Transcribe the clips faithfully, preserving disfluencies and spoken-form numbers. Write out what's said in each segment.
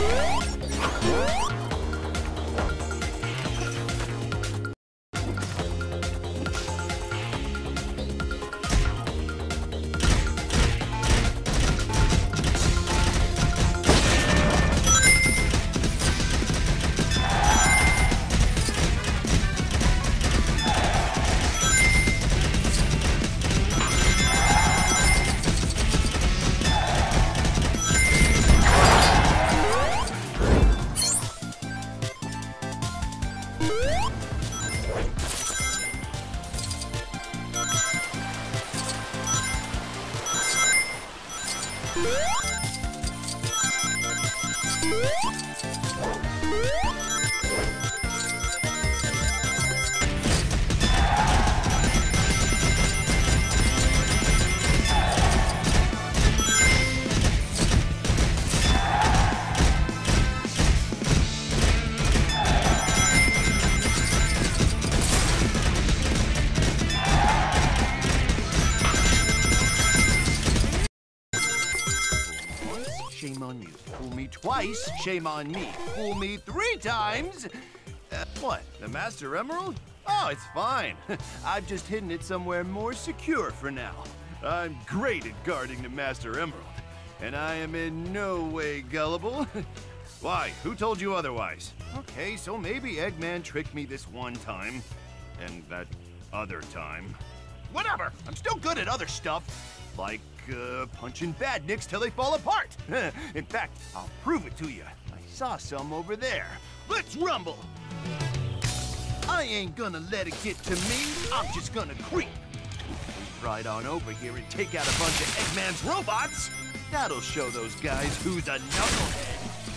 Shame on you. Fool me twice, shame on me. Fool me three times. Uh, what, the Master Emerald? Oh, it's fine. I've just hidden it somewhere more secure for now. I'm great at guarding the Master Emerald, and I am in no way gullible. Why, who told you otherwise? Okay, so maybe Eggman tricked me this one time, and that other time. Whatever, I'm still good at other stuff, like uh, punching badniks till they fall apart. In fact, I'll prove it to you. I saw some over there. Let's rumble. I ain't gonna let it get to me. I'm just gonna creep. Move right on over here and take out a bunch of Eggman's robots. That'll show those guys who's a knucklehead.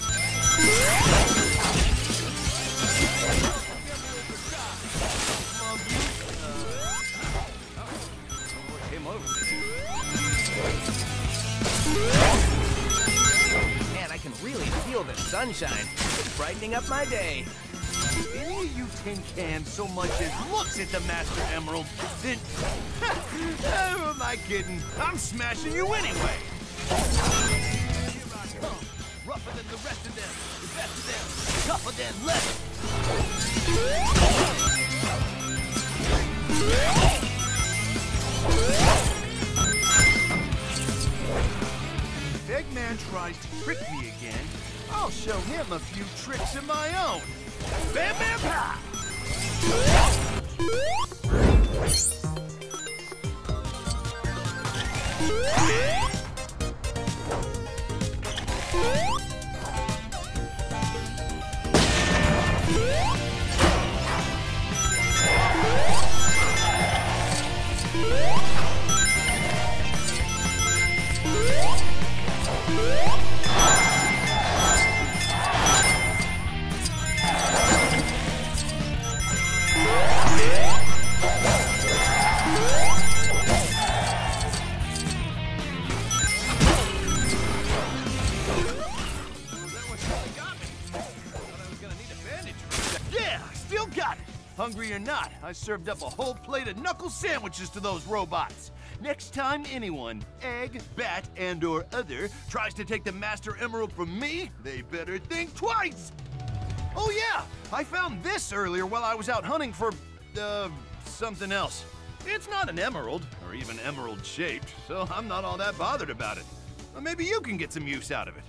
Man, I can really feel the sunshine. It's brightening up my day. If any of you tin cans so much as looks at the Master Emerald, then... Who am I kidding? I'm smashing you anyway! Rougher than the rest of them, the best of them, tougher than leather! If Eggman tries to trick me again, I'll show him a few tricks of my own. Bam, bam, pow! Hungry or not, I served up a whole plate of knuckle sandwiches to those robots. Next time anyone, egg, bat, and or other, tries to take the Master Emerald from me, they better think twice! Oh yeah, I found this earlier while I was out hunting for, uh, something else. It's not an emerald, or even emerald-shaped, so I'm not all that bothered about it. Well, maybe you can get some use out of it.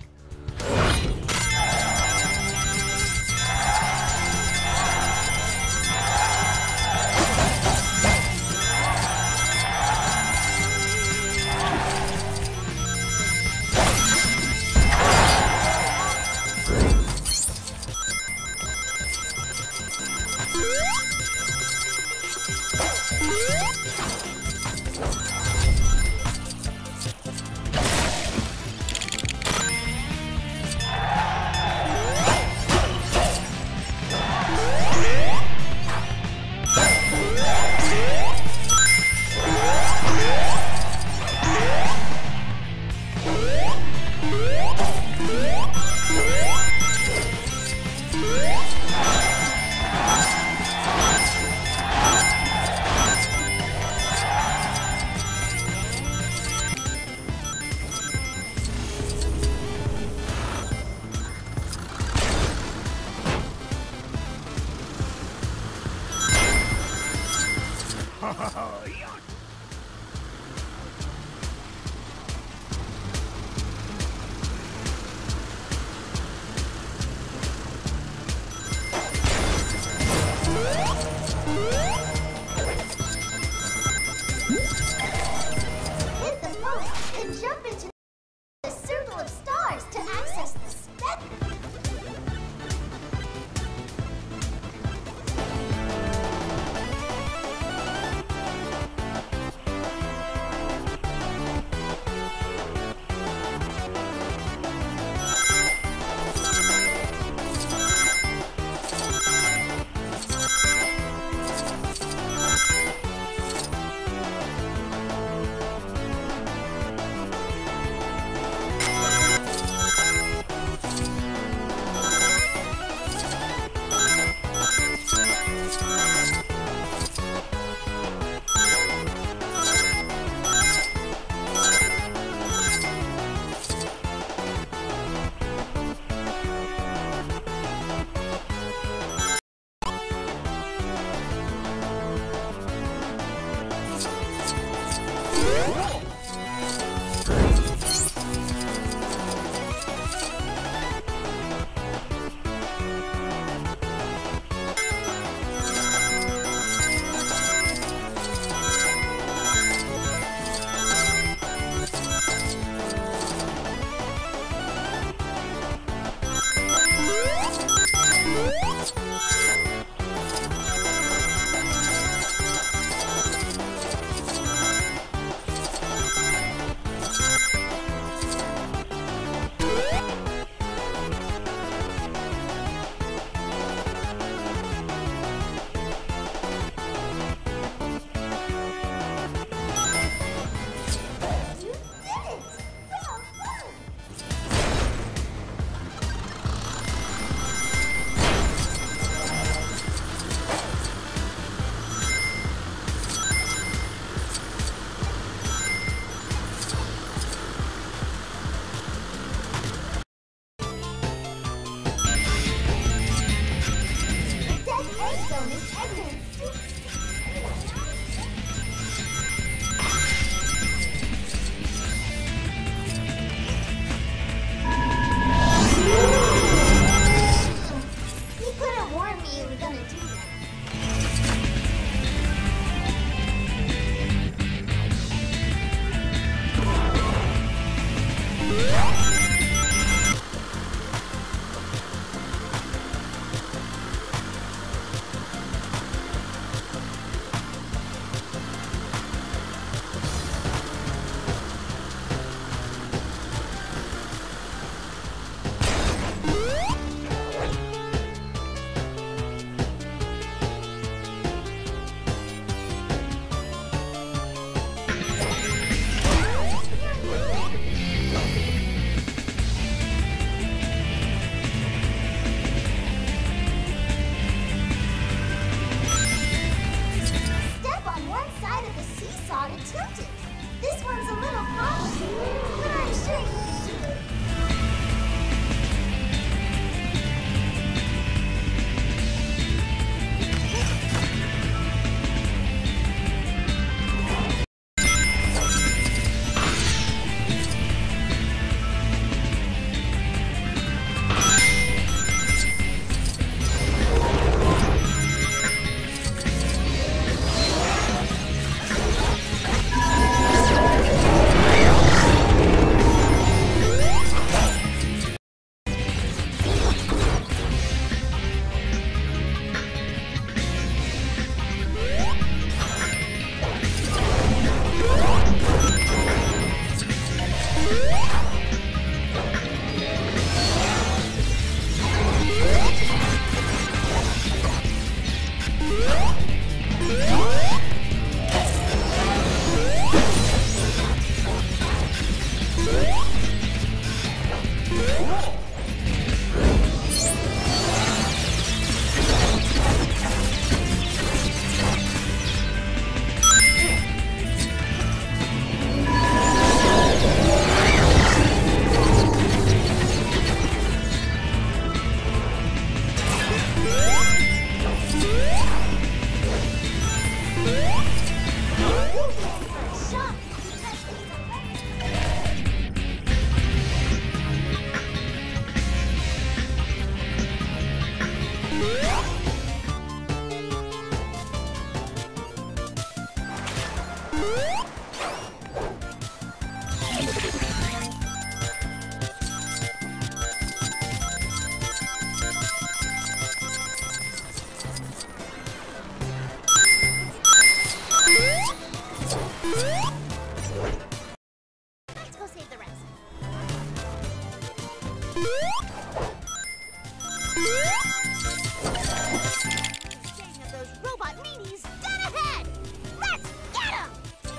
Gang of those robot meanies dead ahead! Let's get 'em!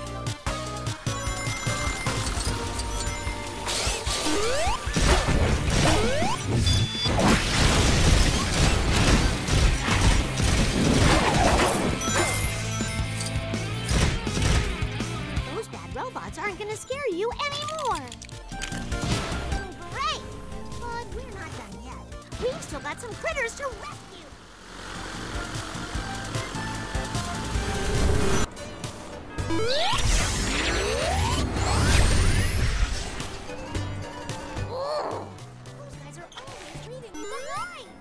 Those bad robots aren't gonna scare you anymore. Great! But we're not done yet. We've still got some critters to rescue. Ooh, those guys are always leaving me behind.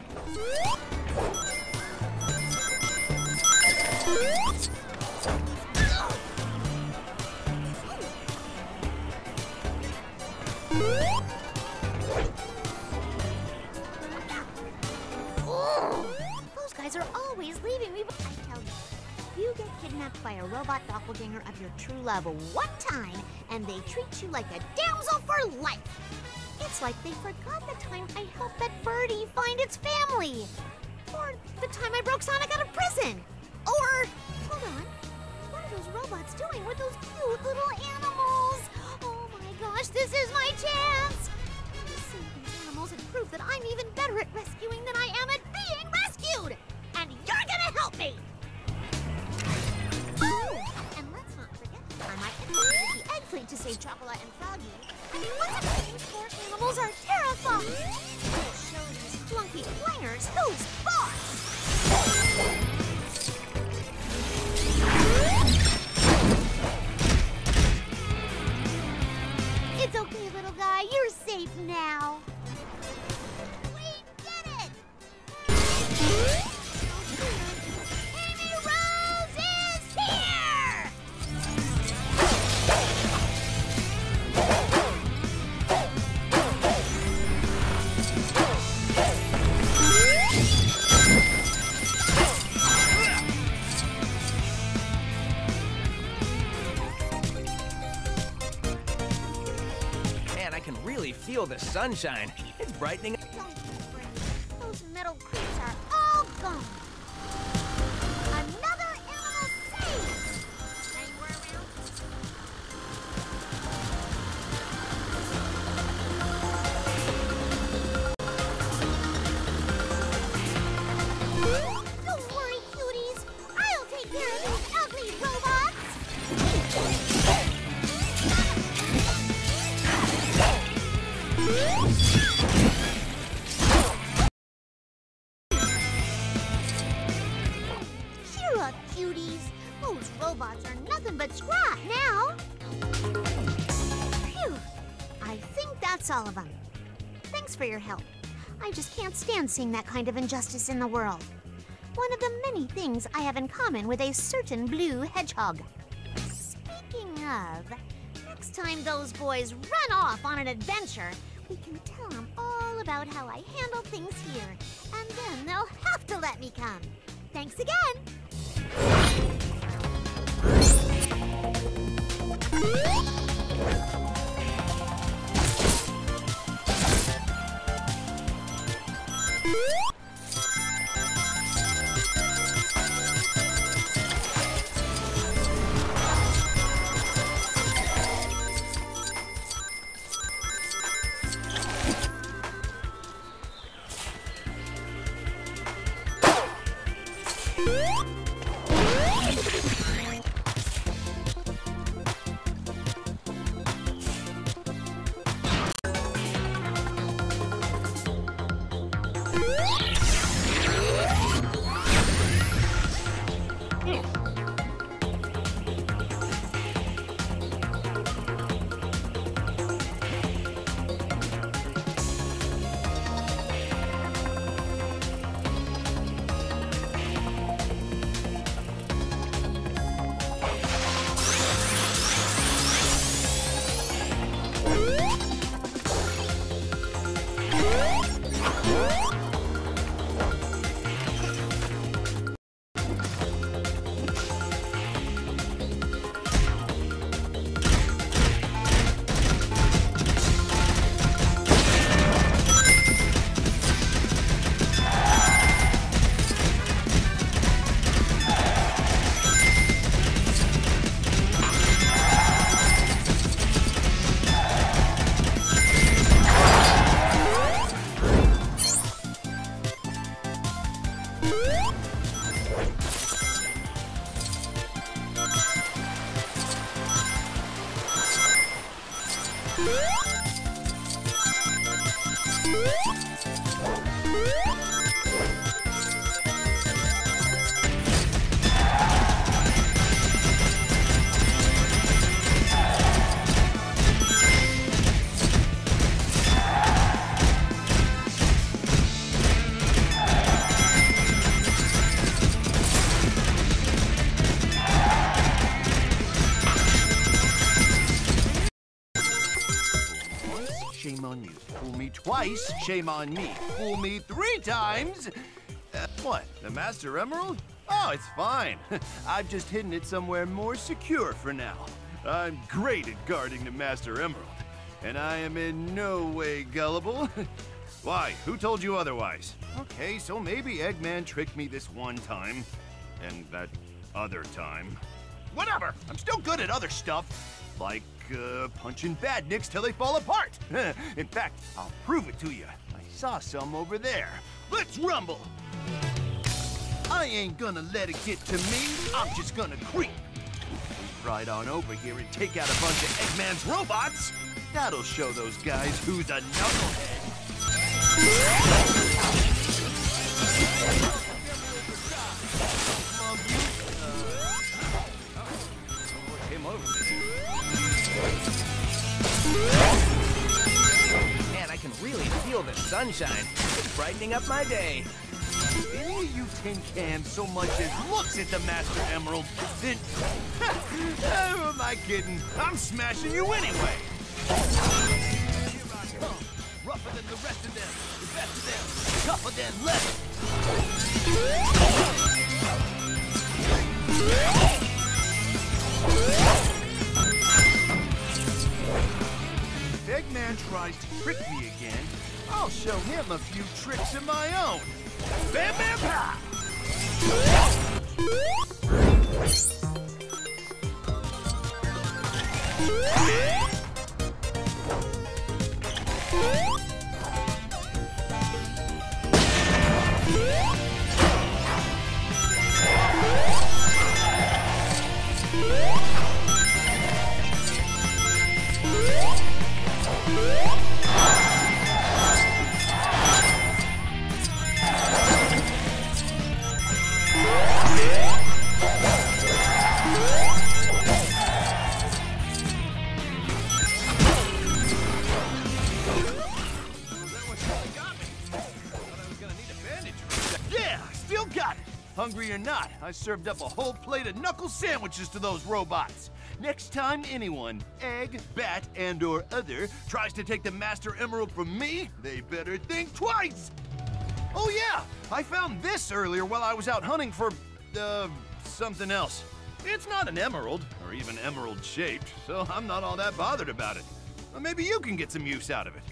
Ooh, those guys are always leaving me. I tell you, if you get kidnapped by a robot doppelganger of your true love one time, and they treat you like a damsel for life, it's like they forgot the time I helped that birdie find its family, or the time I broke Sonic out of prison, or hold on, what are those robots doing with those cute little animals? Oh my gosh, this is my chance! Save these animals and prove that I'm even better at rescuing than I am at being rescued! And you're gonna help me! Oh, and let's not forget I might incorporate the egg fleet to save Chocolate and Froggy. And once again, these poor animals are terrified! We'll show these flunky flingers who's boss! It's okay, little guy. You're safe now. We did it! Amy Rose is here! Man, I can really feel the sunshine. It's brightening. Don't be afraid. Those metal creeps are all gone. Another animal saved! Anywhere around? Don't worry, cuties. I'll take care of these ugly robots. Cheer up, cuties. Those robots are nothing but scrap now. Phew. I think that's all of them. Thanks for your help. I just can't stand seeing that kind of injustice in the world. One of the many things I have in common with a certain blue hedgehog. Speaking of, next time those boys run off on an adventure, we can tell them all about how I handle things here, and then they'll have to let me come. Thanks again! Yeah! twice, shame on me. Fool me three times. Uh, what, the Master Emerald? Oh, it's fine. I've just hidden it somewhere more secure for now. I'm great at guarding the Master Emerald, and I am in no way gullible. Why? Who told you otherwise? Okay, so maybe Eggman tricked me this one time, and that other time. Whatever! I'm still good at other stuff, like uh, punching badniks till they fall apart. In fact, I'll prove it to you. I saw some over there. Let's rumble! I ain't gonna let it get to me. I'm just gonna creep. Ride on over here and take out a bunch of Eggman's robots. That'll show those guys who's a knucklehead. Man, I can really feel the sunshine. It's brightening up my day. If any of you tin cans so much as looks at the Master Emerald, then... Who am I kidding? I'm smashing you anyway! Here I come. Rougher than the rest of them. The best of them. Tougher than less. If Eggman tries to trick me again, I'll show him a few tricks of my own. Bam, bam, pow! Hungry or not, I served up a whole plate of knuckle sandwiches to those robots. Next time anyone, egg, bat, and or other, tries to take the Master Emerald from me, they better think twice. Oh yeah, I found this earlier while I was out hunting for, uh, something else. It's not an emerald, or even emerald-shaped, so I'm not all that bothered about it. Well, maybe you can get some use out of it.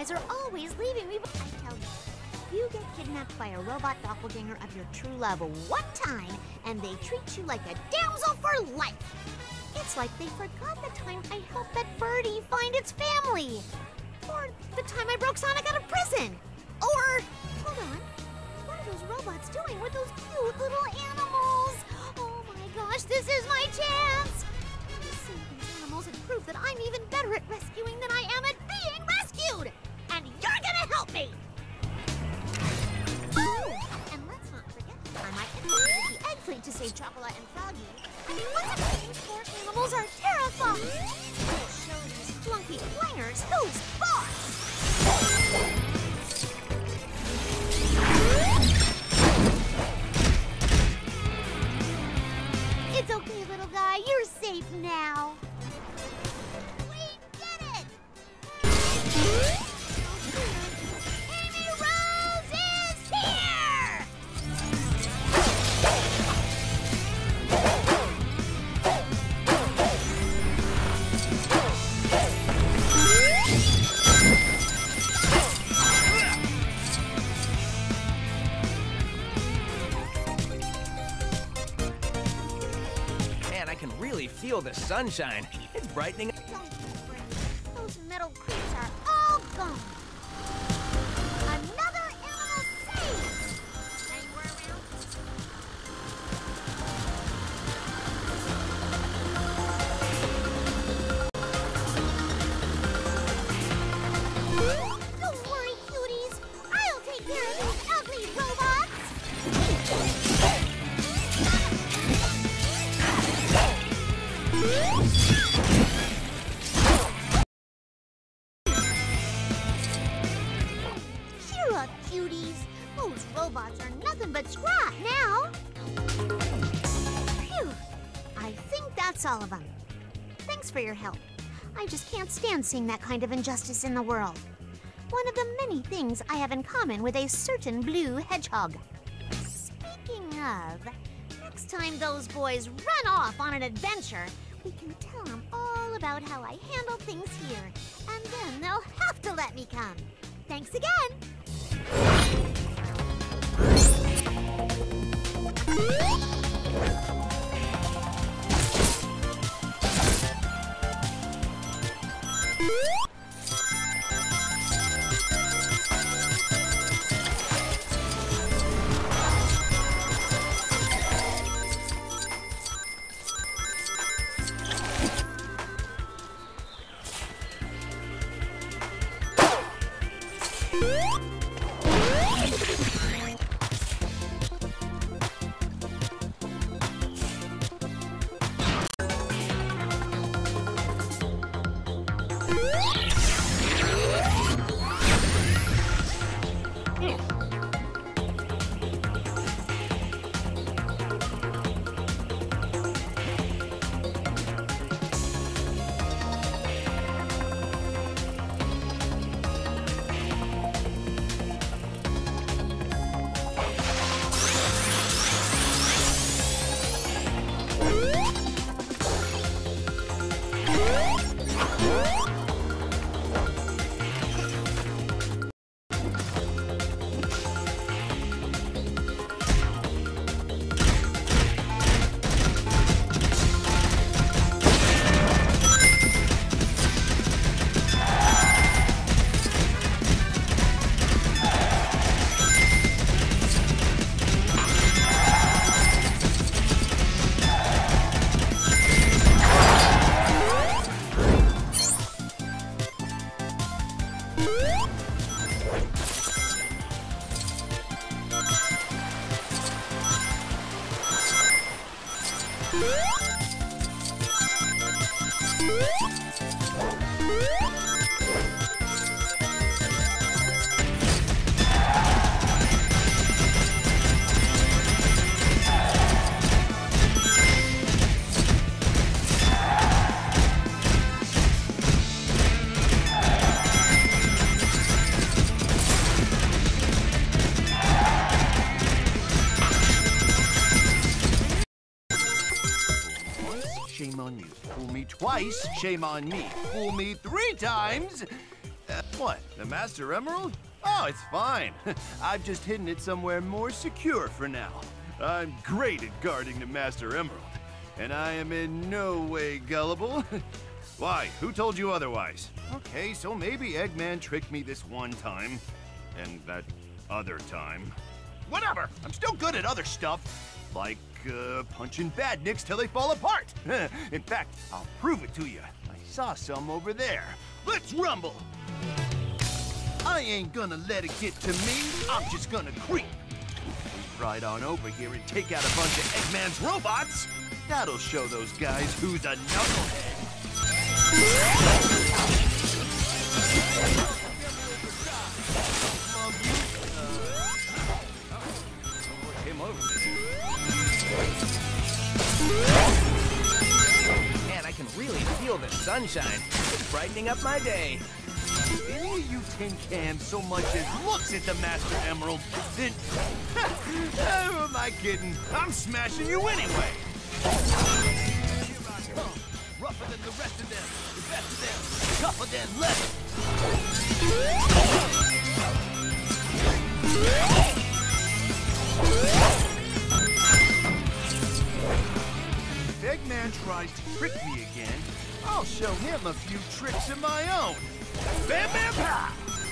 guys are always leaving me. I tell you, if you get kidnapped by a robot doppelganger of your true love one time, and they treat you like a damsel for life, it's like they forgot the time I helped that birdie find its family. Or the time I broke Sonic out of prison. Or, hold on, what are those robots doing with those cute little animals? Oh my gosh, this is my chance! To save these animals and prove that I'm even better at rescuing than I am at being rescued! And you're gonna help me! Oh, and let's not forget, I might introduce the egg fleet to save Chocolate and Froggy. And once again, these poor animals are terrified. We'll show these flunky flingers who's boss! It's okay, little guy. You're safe now. We did it! Amy Rose is here! Man, I can really feel the sunshine. It's brightening. Don't you worry. Those metal creeps are all gone. Another animal saved! Anywhere around? Don't worry, cuties. I'll take care of these ugly robots. Cheer up, cuties. Those robots are nothing but scrap now. Phew. I think that's all of them. Thanks for your help. I just can't stand seeing that kind of injustice in the world. One of the many things I have in common with a certain blue hedgehog. Speaking of, next time those boys run off on an adventure, we can tell them all about how I handle things here, and then they'll have to let me come. Thanks again! Shame on you. Fool me twice, shame on me. Fool me three times. Uh, What, the Master Emerald? Oh, it's fine. I've just hidden it somewhere more secure for now. I'm great at guarding the Master Emerald, and I am in no way gullible. Why, who told you otherwise? Okay, so maybe Eggman tricked me this one time, and that other time. Whatever, I'm still good at other stuff, like uh, punching badniks till they fall apart. In fact, I'll prove it to you. I saw some over there. Let's rumble! I ain't gonna let it get to me, I'm just gonna creep. Move right on over here and take out a bunch of Eggman's robots. That'll show those guys who's a knucklehead. Man, I can really feel the sunshine. It's brightening up my day. If any of you tin cans so much as looks at the Master Emerald, then... Who am I kidding? I'm smashing you anyway! Rougher than the rest of them, the best of them, tougher than leather! If Eggman tries to trick me again, I'll show him a few tricks of my own. Bam, bam, pow!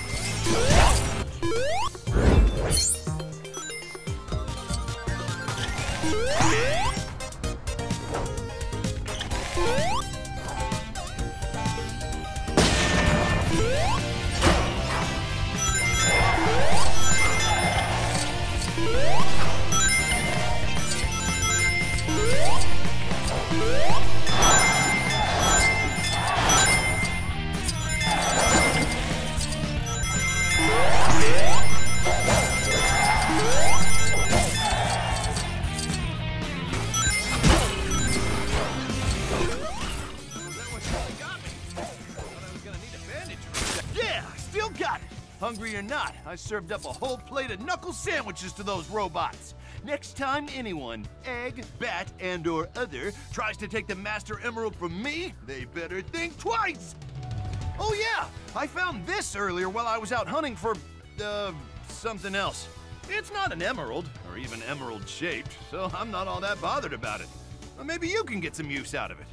Hungry or not, I served up a whole plate of knuckle sandwiches to those robots. Next time anyone, egg, bat, and or other, tries to take the Master Emerald from me, they better think twice. Oh yeah, I found this earlier while I was out hunting for, uh, something else. It's not an emerald, or even emerald-shaped, so I'm not all that bothered about it. Well, maybe you can get some use out of it.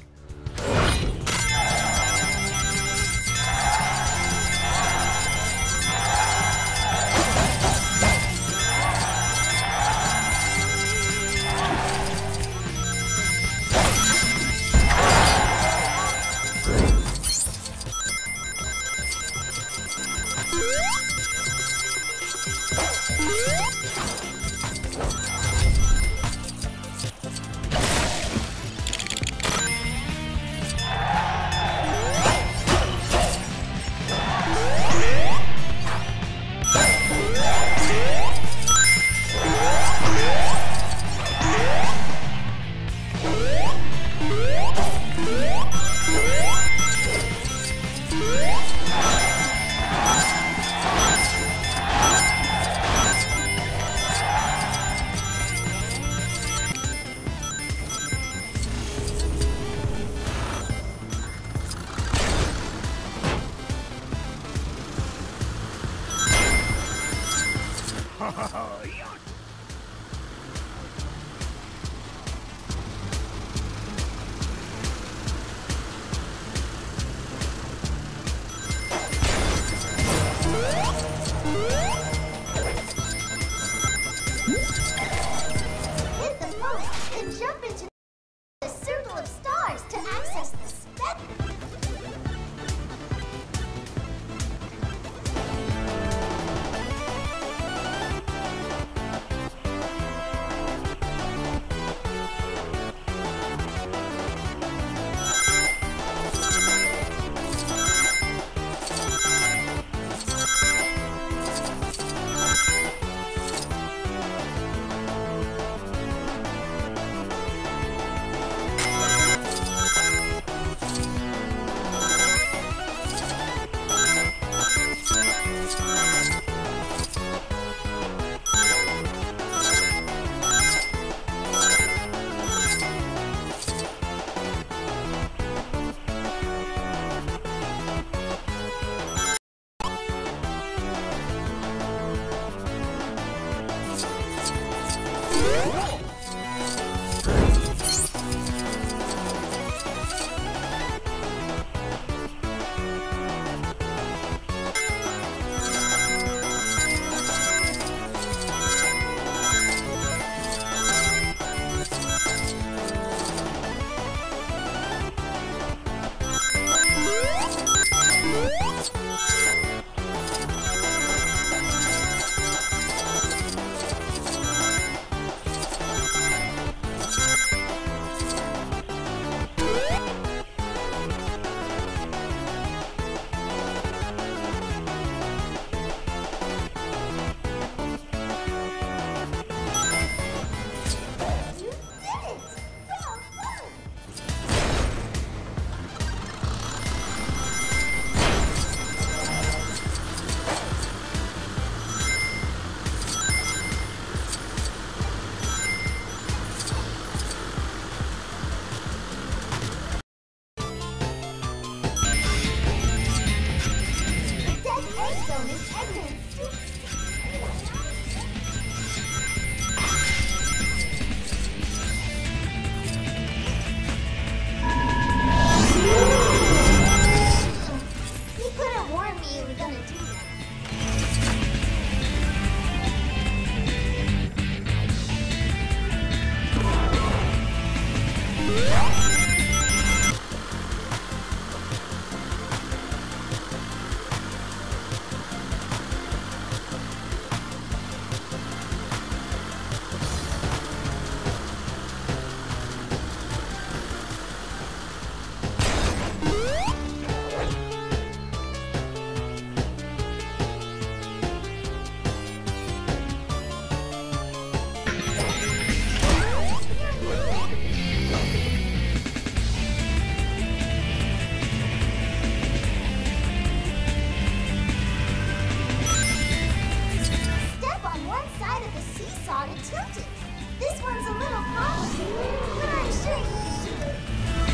you were gonna do that. This one's a little complicated, but I'm sure you can do it.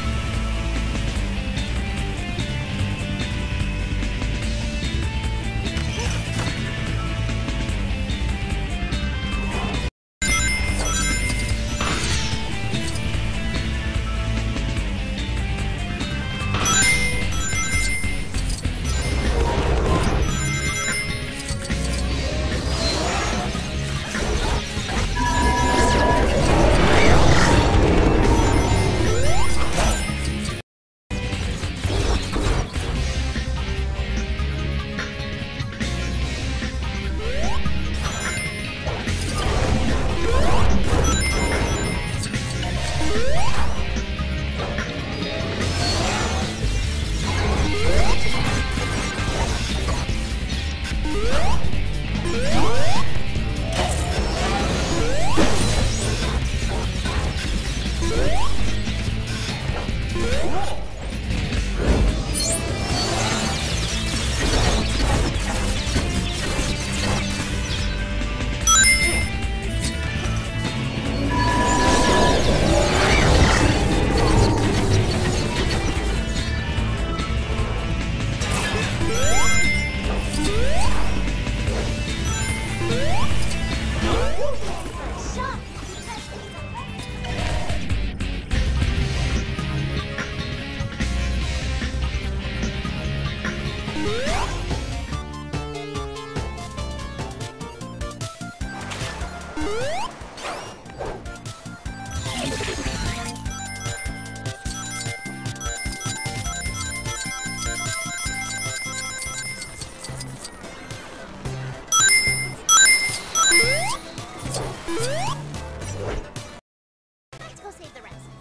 Let's go save the rest.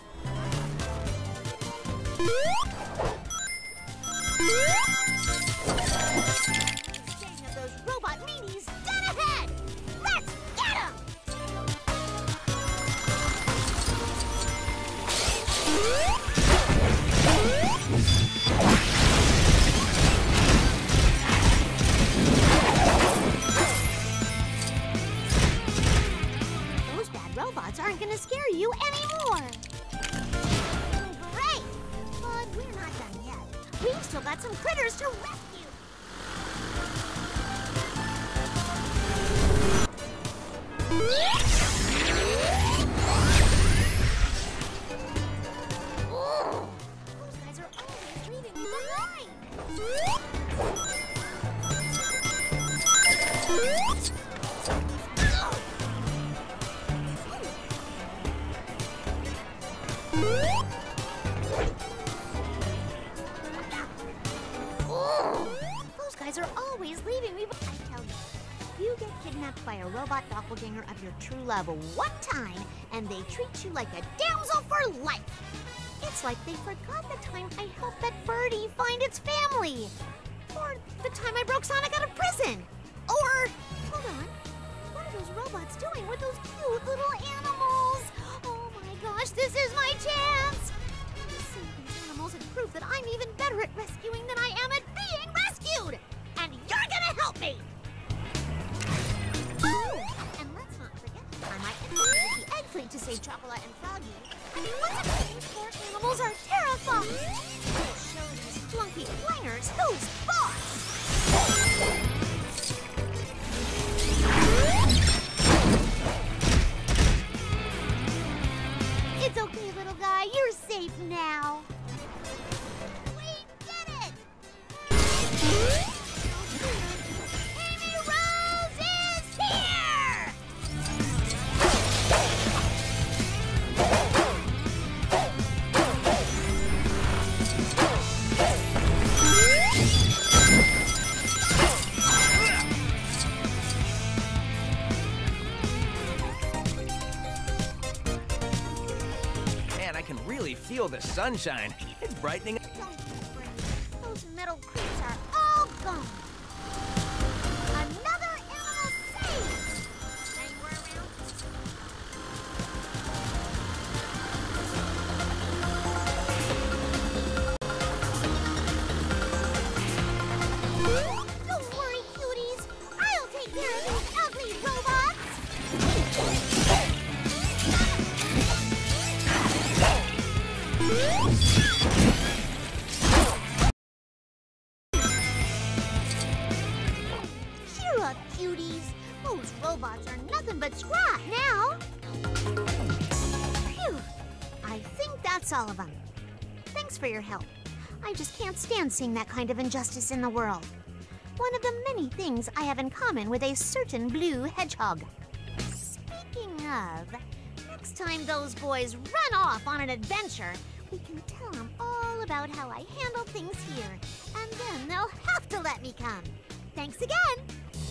Getting of those robot meanies dead ahead! Let's get 'em! Those bad robots aren't gonna scare you anymore! Great! But we're not done yet. We've still got some critters to rescue! Oh, those guys are always leaving me behind! Oh, those guys are always leaving me behind. I tell you, if you get kidnapped by a robot doppelganger of your true love one time, and they treat you like a damsel for life, it's like they forgot the time I helped that birdie find its family. Or the time I broke Sonic out of prison. Or, hold on, what are those robots doing with those cute little animals? Oh my gosh, this is my chance! To save these animals and prove that I'm even better at rescuing than I am at being rescued! And you're gonna help me! Oh, and let's not forget the time I infiltrated the egg fleet to save Chocolate and Froggy. I mean, what's it mean? Poor animals are terrifying! We'll show these flunky clangers who's boss! feel the sunshine. It's brightening. Don't be afraid. Those metal creeps are all gone. Another animal saved. Anywhere around? Don't worry, cuties. I'll take care of these ugly robots. Cheer up, cuties. Those robots are nothing but scrap now. Phew. I think that's all of them. Thanks for your help. I just can't stand seeing that kind of injustice in the world. One of the many things I have in common with a certain blue hedgehog. Speaking of, next time those boys run off on an adventure, we can tell them all about how I handle things here, and then they'll have to let me come. Thanks again!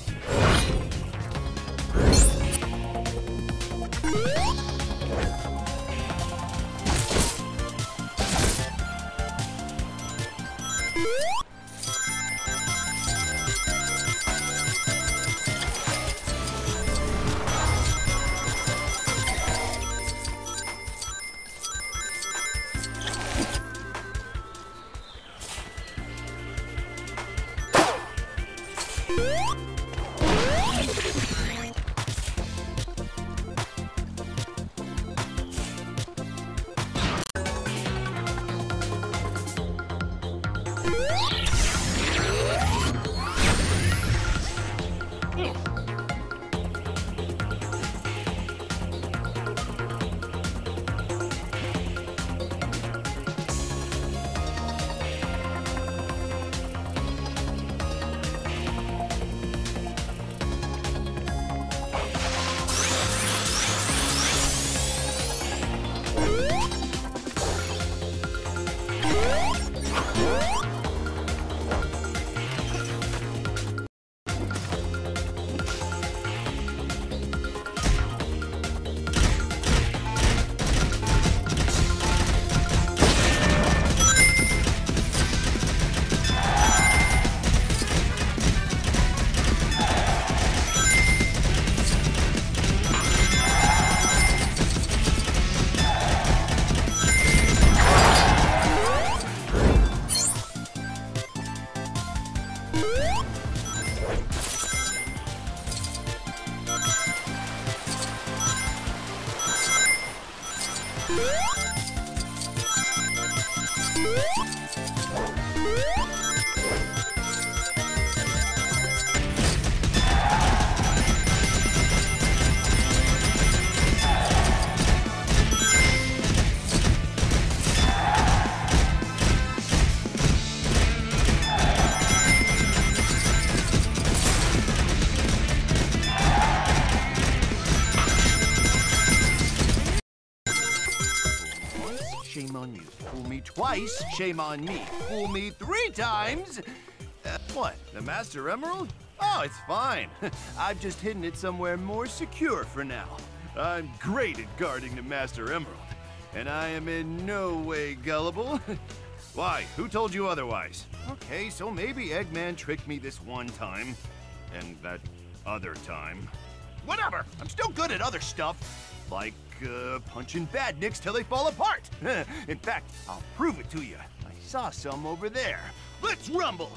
Shame on you. Fool me twice, shame on me. Fool me three times. Uh, what, the Master Emerald? Oh, it's fine. I've just hidden it somewhere more secure for now. I'm great at guarding the Master Emerald, and I am in no way gullible. Why, who told you otherwise? Okay, so maybe Eggman tricked me this one time, and that other time. Whatever, I'm still good at other stuff, like uh, punching badniks till they fall apart. In fact, I'll prove it to you. I saw some over there. Let's rumble!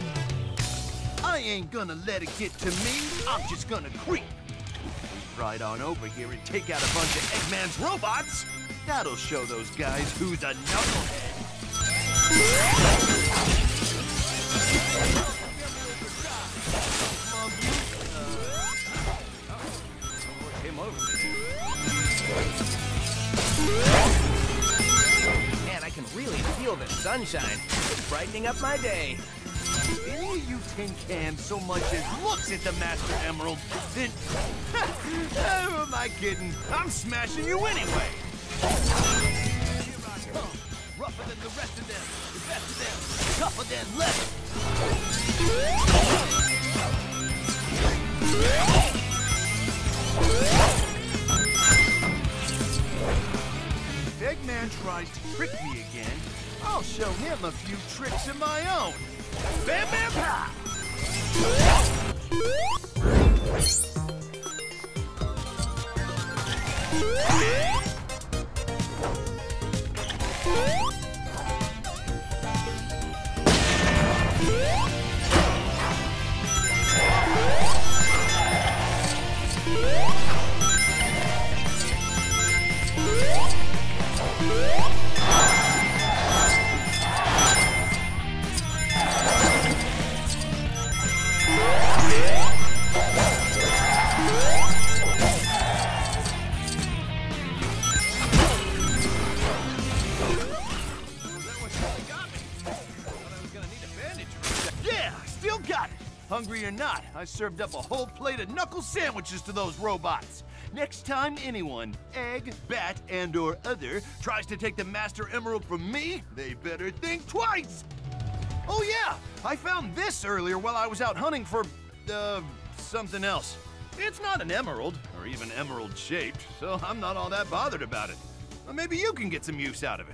I ain't gonna let it get to me. I'm just gonna creep. Creep right on over here and take out a bunch of Eggman's robots. That'll show those guys who's a knucklehead. Came over. Man, I can really feel the sunshine. It's brightening up my day. If any of you tin cans so much as looks at the Master Emerald, then... Who am I kidding? I'm smashing you anyway! Rougher than the rest of them, the best of them, tougher than leather! If Eggman tries to trick me again, I'll show him a few tricks of my own. Bam, bam, pow! Hungry or not, I served up a whole plate of knuckle sandwiches to those robots. Next time anyone, egg, bat, and or other, tries to take the Master Emerald from me, they better think twice. Oh yeah, I found this earlier while I was out hunting for, uh, something else. It's not an emerald, or even emerald-shaped, so I'm not all that bothered about it. Well, maybe you can get some use out of it.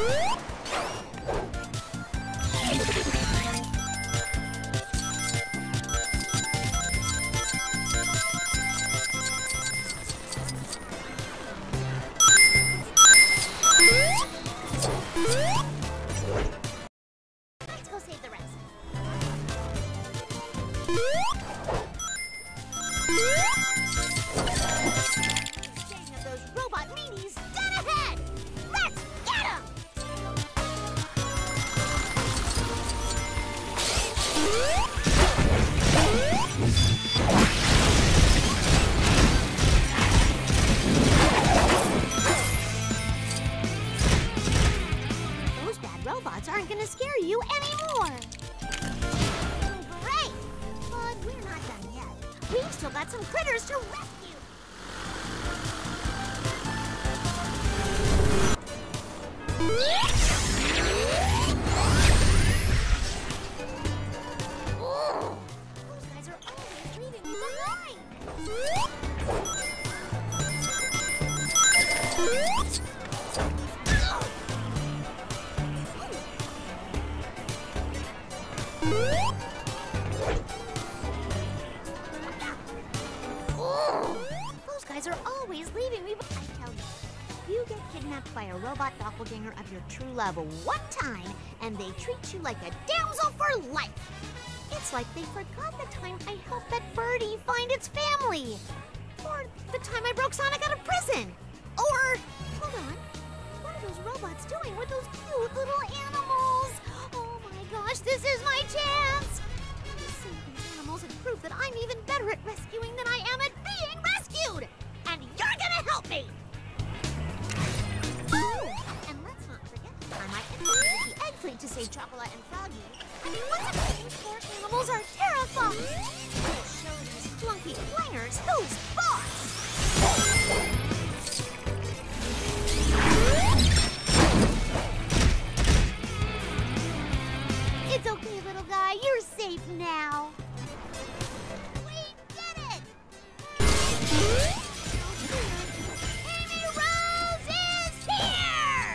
Let's go save the rest. Gang of those robot meanies dead ahead! Let's get 'em! Those bad robots aren't gonna scare you anymore. Great! But we're not done yet. We've still got some critters to rescue. Ooh, those guys are always leaving me behind. Ooh, those guys are always leaving me. I tell you, if you get kidnapped by a robot doppelganger of your true love one time, and they treat you like a damsel for life, it's like they forgot the time I helped that birdie find its family, or the time I broke Sonic out of prison, or hold on, what are those robots doing with those cute little animals? Oh my gosh, this is my chance! Save these animals and prove that I'm even better at rescuing than I am at being rescued! And you're gonna help me! Oh, and let's not forget the time I implemented the egg fleet to save Chocolate and Froggy. I mean, what's a these poor animals are terrified! We'll show these flunky flingers who's boss! It's okay, little guy. You're safe now. We did it! Amy Rose is here!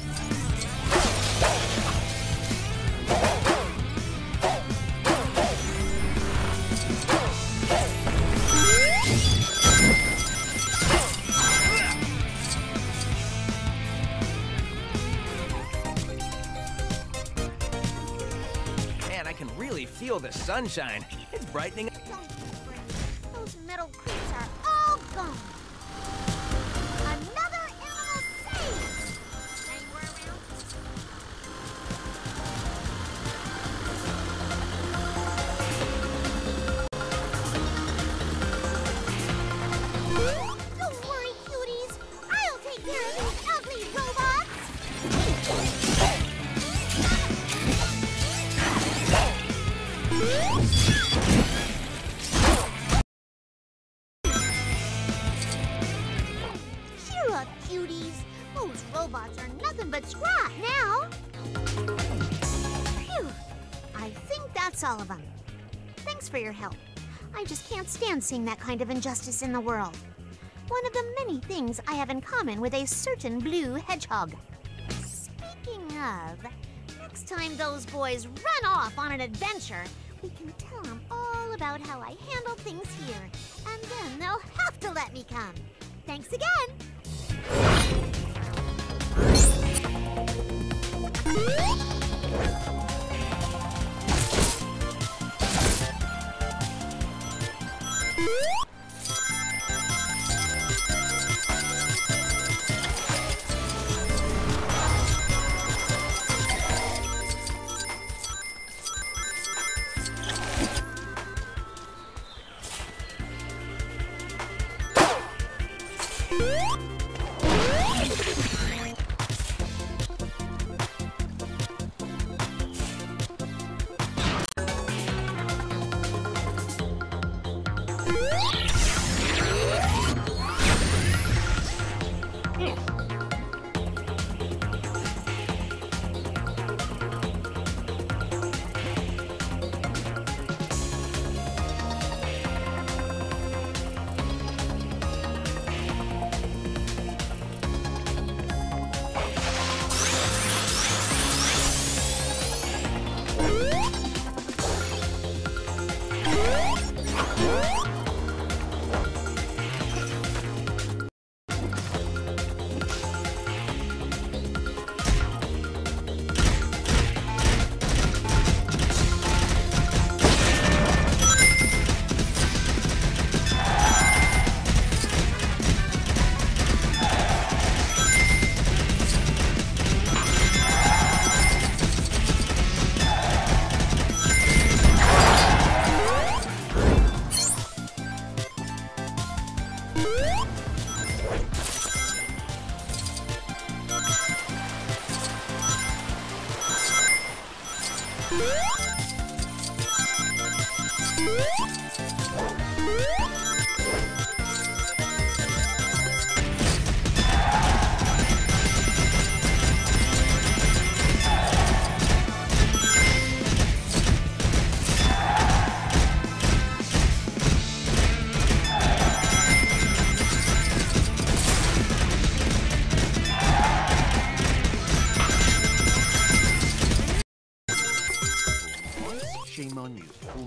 Man, I can really feel the sunshine. It's brightening. Don't you worry. Those metal creeps are all gone. Another animal saved! Anywhere around? Don't worry, cuties. I'll take care of these ugly robots. Cheer up, cuties. Those robots are nothing but scrap now. Phew. I think that's all of them. Thanks for your help. I just can't stand seeing that kind of injustice in the world. One of the many things I have in common with a certain blue hedgehog. Speaking of, next time those boys run off on an adventure, we can tell them all about how I handled things here, and then they'll have to let me come. Thanks again!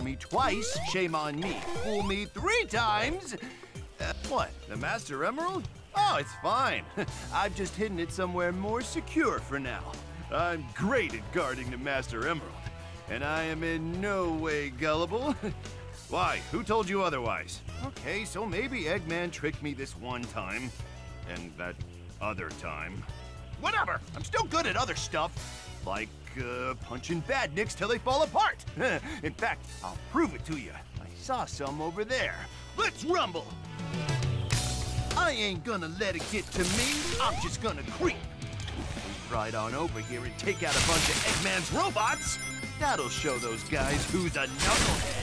me twice, shame on me. Fool me three times. Uh, what, the Master Emerald? Oh, it's fine. I've just hidden it somewhere more secure for now. I'm great at guarding the Master Emerald, and I am in no way gullible. Why? Who told you otherwise? Okay, so maybe Eggman tricked me this one time, and that other time. Whatever! I'm still good at other stuff, like uh, punching badniks till they fall apart. In fact, I'll prove it to you. I saw some over there. Let's rumble! I ain't gonna let it get to me. I'm just gonna creep. Move right on over here and take out a bunch of Eggman's robots. That'll show those guys who's a knucklehead.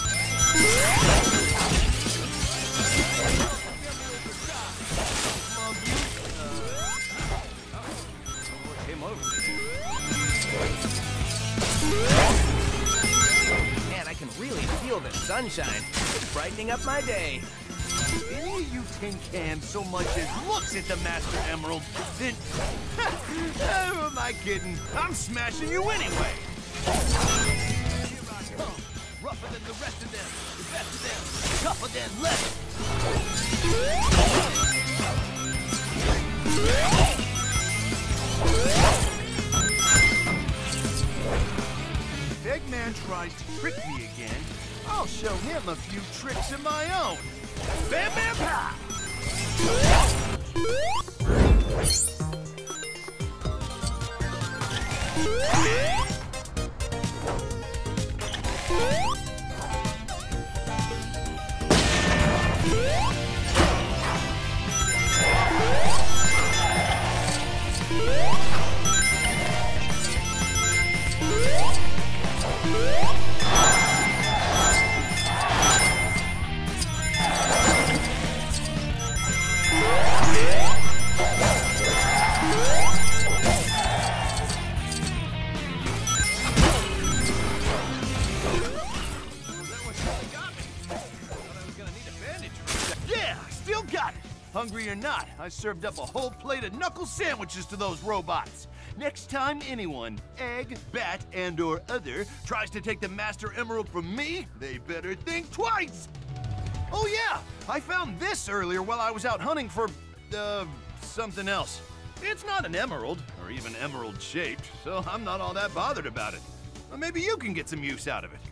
Came over. Man, I can really feel the sunshine. It's brightening up my day. If any of you tin cans so much as looks at the Master Emerald, then... Who am I kidding? I'm smashing you anyway! Here I come, rougher than the rest of them, the best of them, tougher than leather! If Eggman tries to trick me again, I'll show him a few tricks of my own! Bam, bam, pow! Hungry or not, I served up a whole plate of knuckle sandwiches to those robots. Next time anyone, egg, bat, and or other, tries to take the Master Emerald from me, they better think twice! Oh yeah, I found this earlier while I was out hunting for, uh, something else. It's not an emerald, or even emerald-shaped, so I'm not all that bothered about it. Well, maybe you can get some use out of it.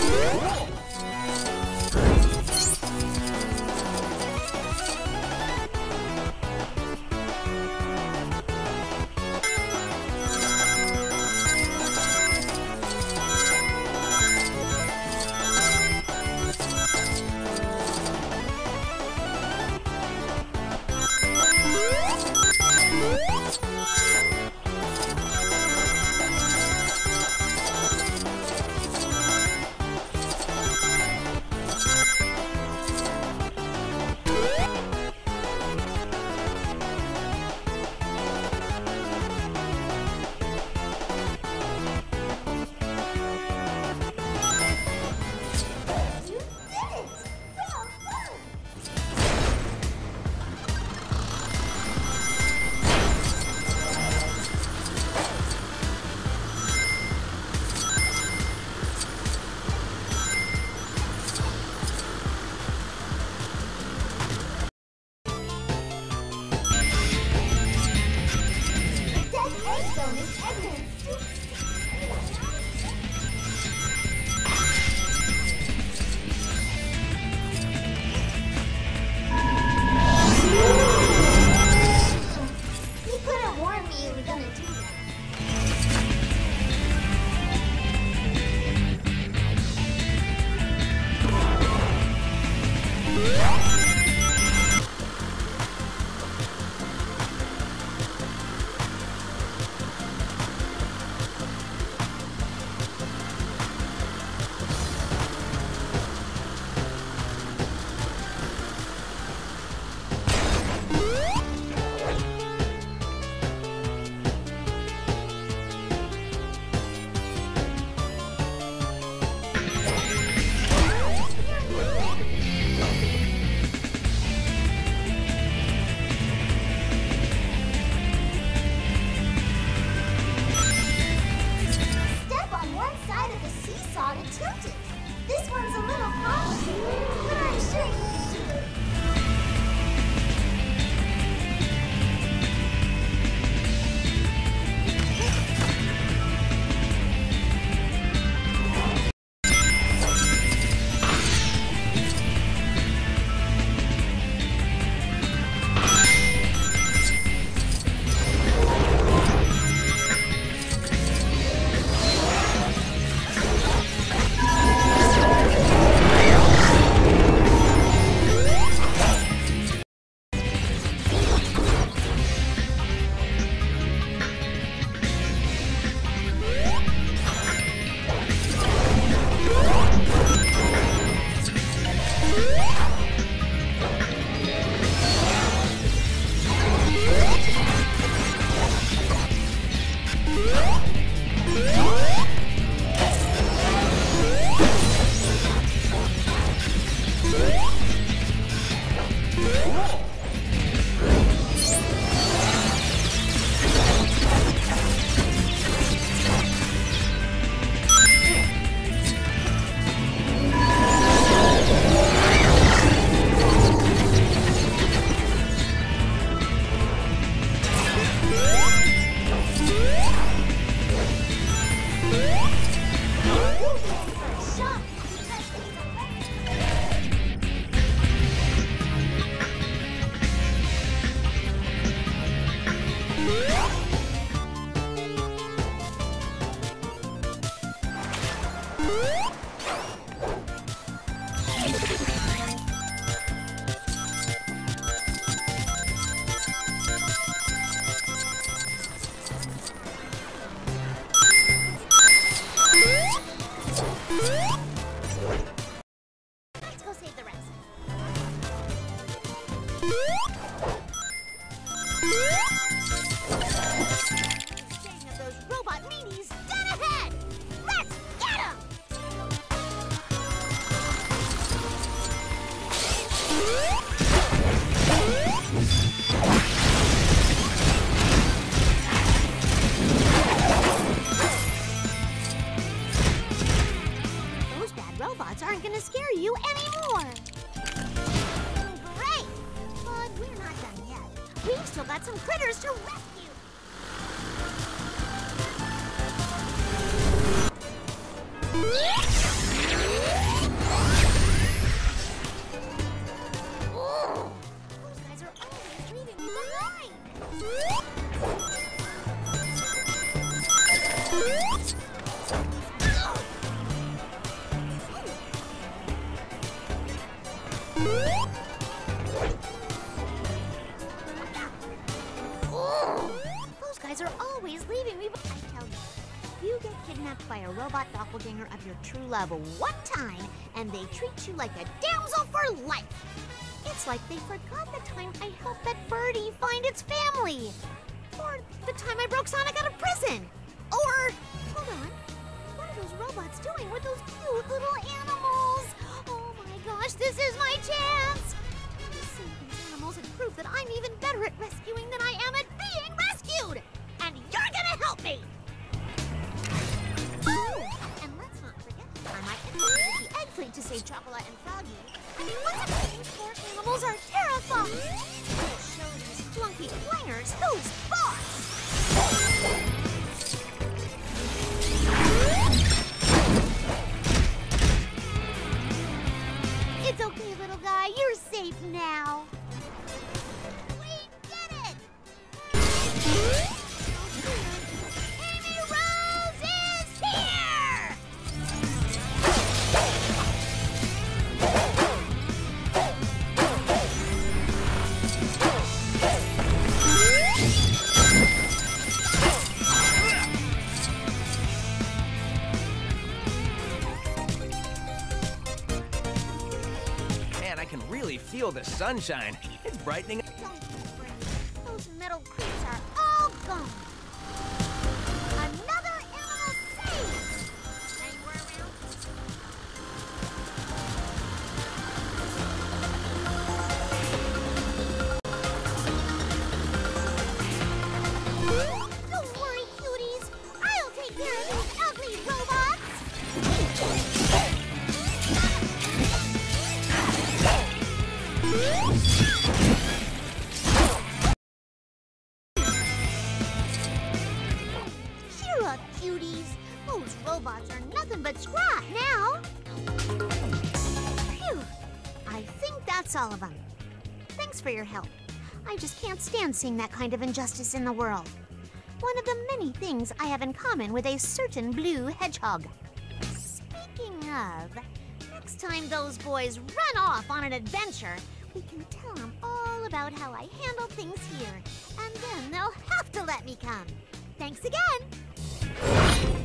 got some critters to rescue! Yeah! kidnapped by a robot doppelganger of your true love one time, and they treat you like a damsel for life. It's like they forgot the time I helped that birdie find its family. Or the time I broke Sonic out of prison. Or, hold on, what are those robots doing with those cute little animals? Oh my gosh, this is my chance! To save these animals and prove that I'm even better at rescuing than I am at being rescued! And you're gonna help me! Oh, and let's not forget the time I infiltrated the egg fleet to save Chocolate and Froggy. Once again, these poor animals are terrified. We'll show these flunky clangers who's boss! It's okay, little guy. You're safe now. We did it! Amy Rose is here! Man, I can really feel the sunshine. It's brightening. Don't be afraid. Those metal creeps are all gone. Another animal saved! Anywhere around? Don't worry, cuties. I'll take care of these ugly robots. Cheer up, cuties. Those robots are nothing but scrap now. Phew. I think that's all of them. Thanks for your help. I just can't stand seeing that kind of injustice in the world. One of the many things I have in common with a certain blue hedgehog. Speaking of, next time those boys run off on an adventure, we can tell them all about how I handle things here, and then they'll have to let me come. Thanks again!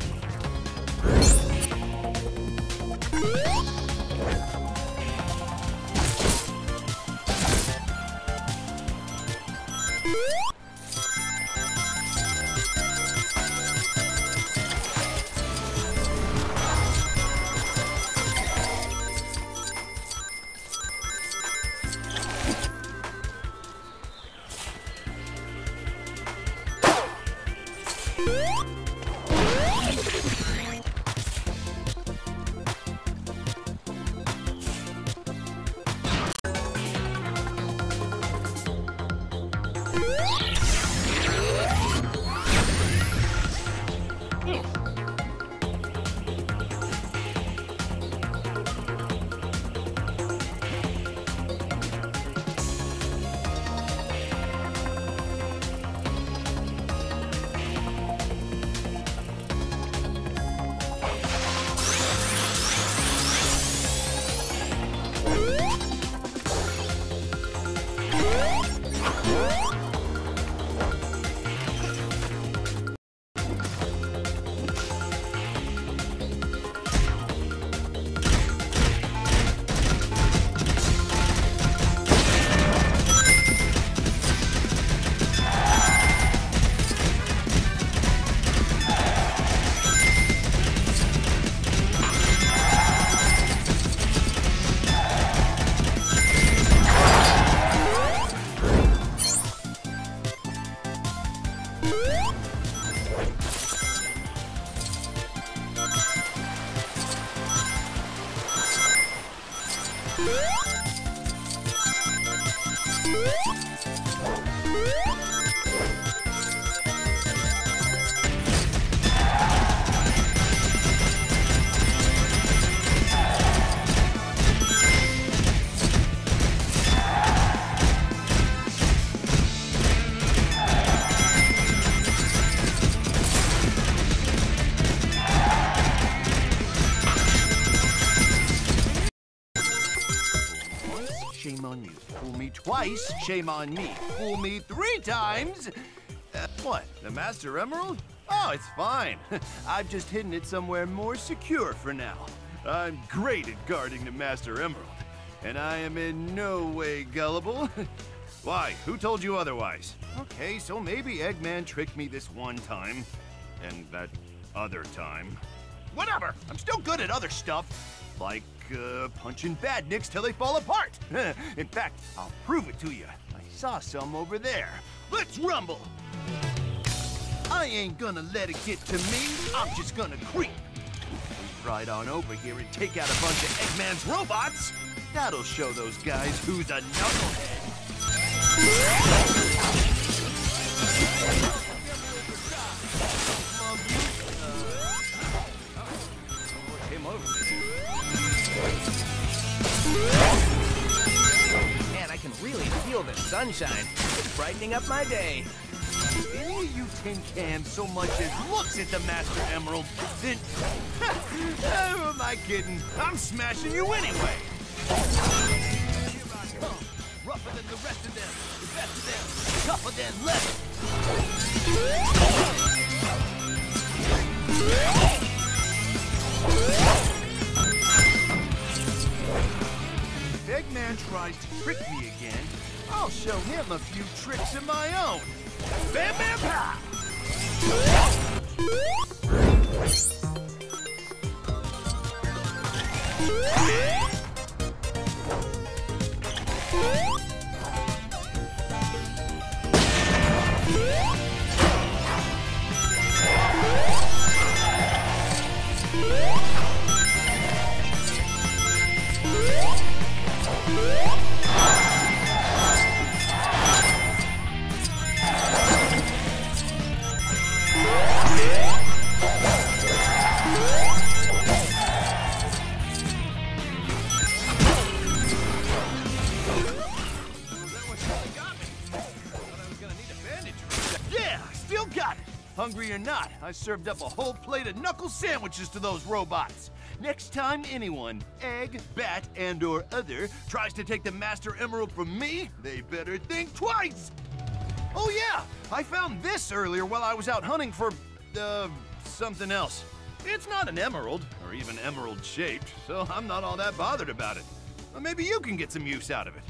Shame on you. Fool me twice, shame on me. Fool me three times. Uh, what? The Master Emerald? Oh, it's fine. I've just hidden it somewhere more secure for now. I'm great at guarding the Master Emerald, and I am in no way gullible. Why? Who told you otherwise? Okay, so maybe Eggman tricked me this one time, and that other time. Whatever! I'm still good at other stuff, like uh, punching badniks till they fall apart. In fact, I'll prove it to you. I saw some over there. Let's rumble! I ain't gonna let it get to me. I'm just gonna creep. Move right on over here and take out a bunch of Eggman's robots. That'll show those guys who's a knucklehead. Man, I can really feel the sunshine. It's brightening up my day. If any of you tin cans so much as looks at the Master Emerald, then... Who am I kidding? I'm smashing you anyway! Here I come, rougher than the rest of them, the best of them, tougher than leather! If Eggman tries to trick me again, I'll show him a few tricks of my own. Bam, bam, pow! Hungry or not, I served up a whole plate of knuckle sandwiches to those robots. Next time anyone, egg, bat, and or other, tries to take the Master Emerald from me, they better think twice! Oh yeah, I found this earlier while I was out hunting for, uh, something else. It's not an emerald, or even emerald-shaped, so I'm not all that bothered about it. Well, maybe you can get some use out of it.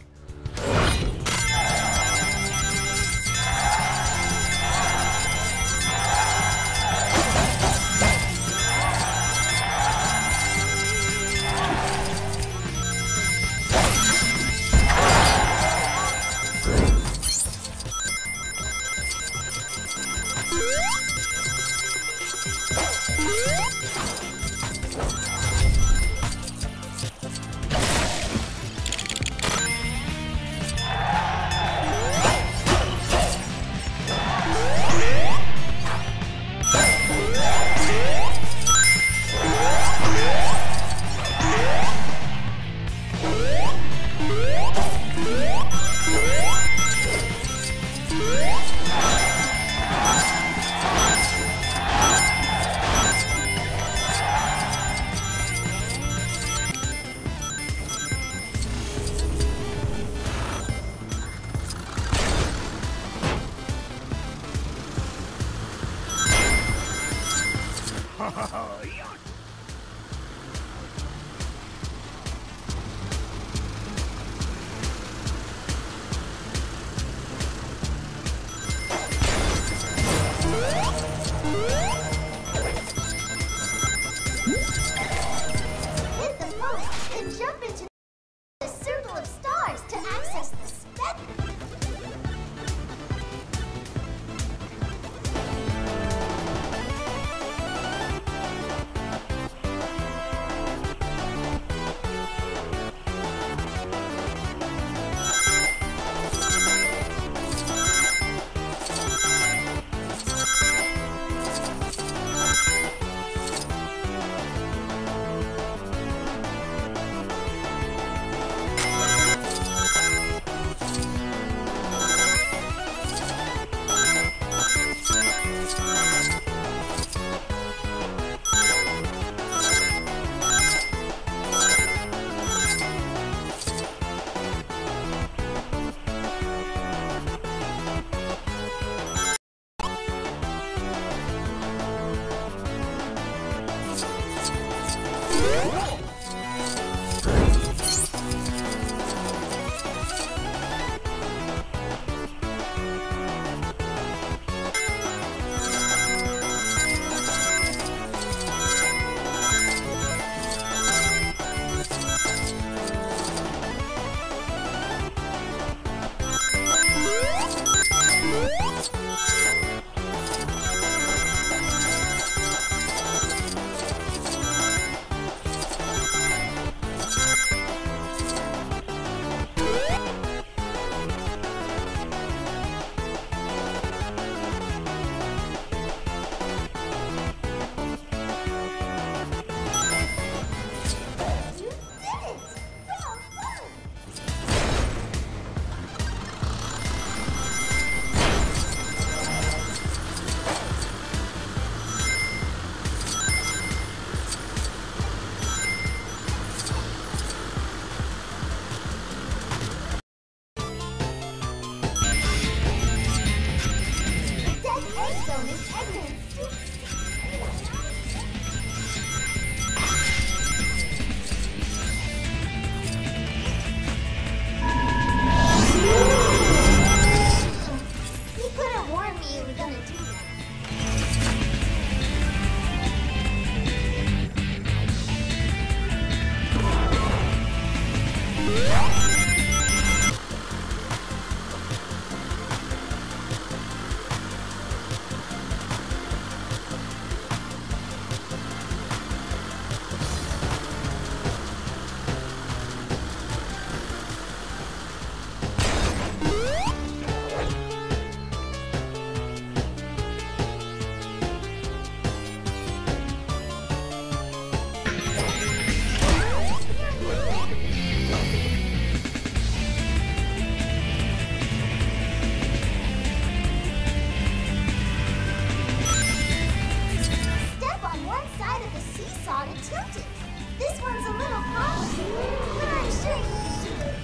got it tilted. This one's a little complicated, but I'm sure you can do it.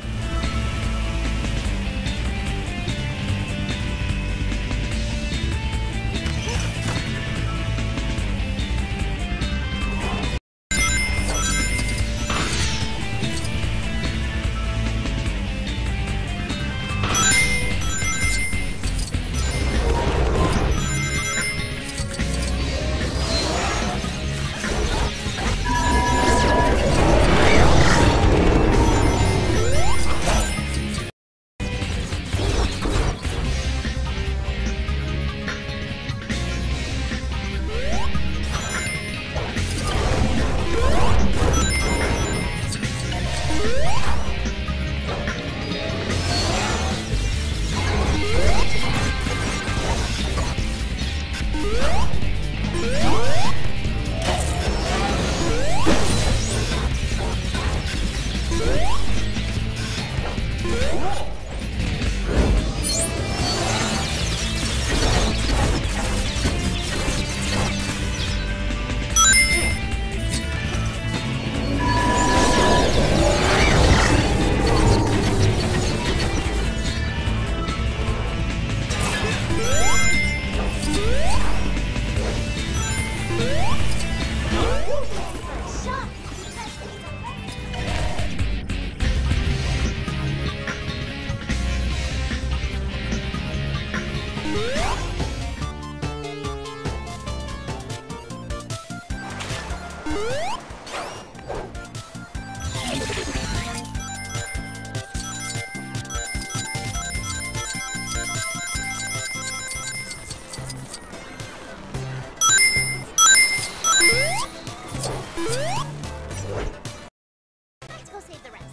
Let's go save the rest.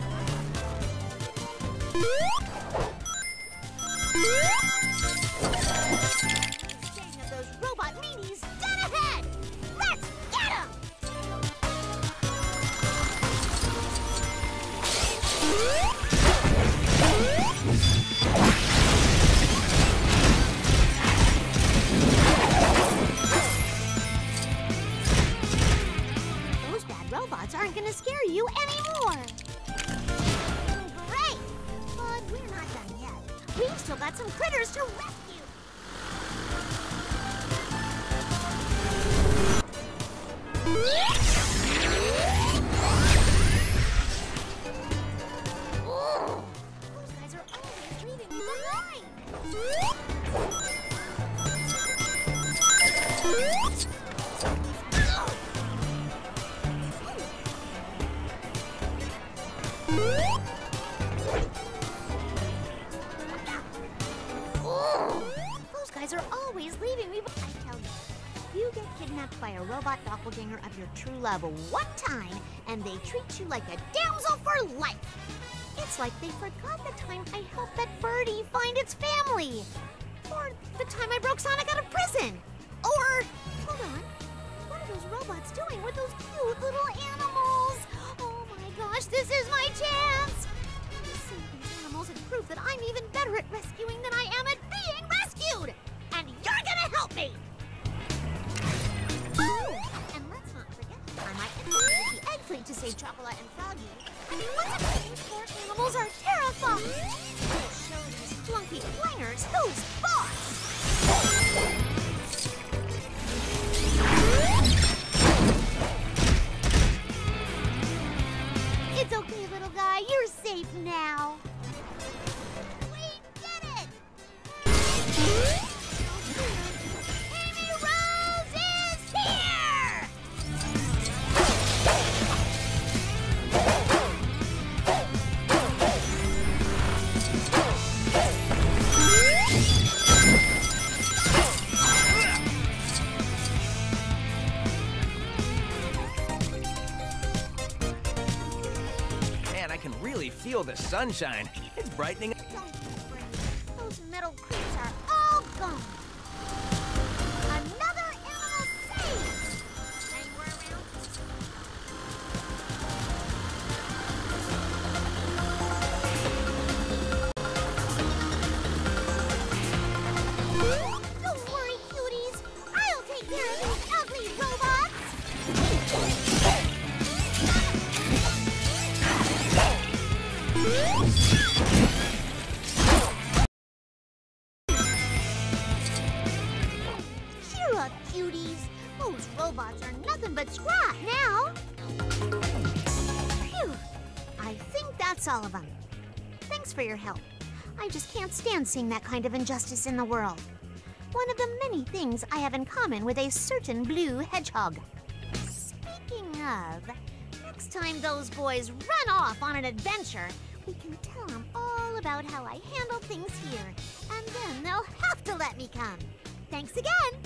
Gang of those robot meanies dead ahead! Let's get 'em! Those bad robots aren't gonna scare you anymore. Great! But we're not done yet. We've still got some critters to rescue. Oh, those guys are always leaving me behind. Oh, those guys are always leaving me. I tell you, if you get kidnapped by a robot doppelganger of your true love one time, and they treat you like a damsel for life, it's like they forgot the time I helped that birdie find its family, or the time I broke Sonic out of prison, or hold on, what are those robots doing with those cute little animals? Oh my gosh, this is my chance! Save these animals and prove that I'm even better at rescuing than I am at being rescued! And you're gonna help me! Oh, and let's not forget the time I infiltrated the egg fleet to save Chocolate and Froggy. I mean, what's a these poor animals are terrified! I'll show these flunky clangers who's boss! It's okay, little guy. You're safe now. We did it! Amy Rose is here! Man, I can really feel the sunshine. It's brightening. Don't be afraid. Those metal creeps are all gone. Another animal saved! Anywhere around? Don't worry, cuties. I'll take care of these ugly robots. that now. Phew. I think that's all of them. Thanks for your help. I just can't stand seeing that kind of injustice in the world. One of the many things I have in common with a certain blue hedgehog. Speaking of, next time those boys run off on an adventure, we can tell them all about how I handled things here, and then they'll have to let me come. Thanks again!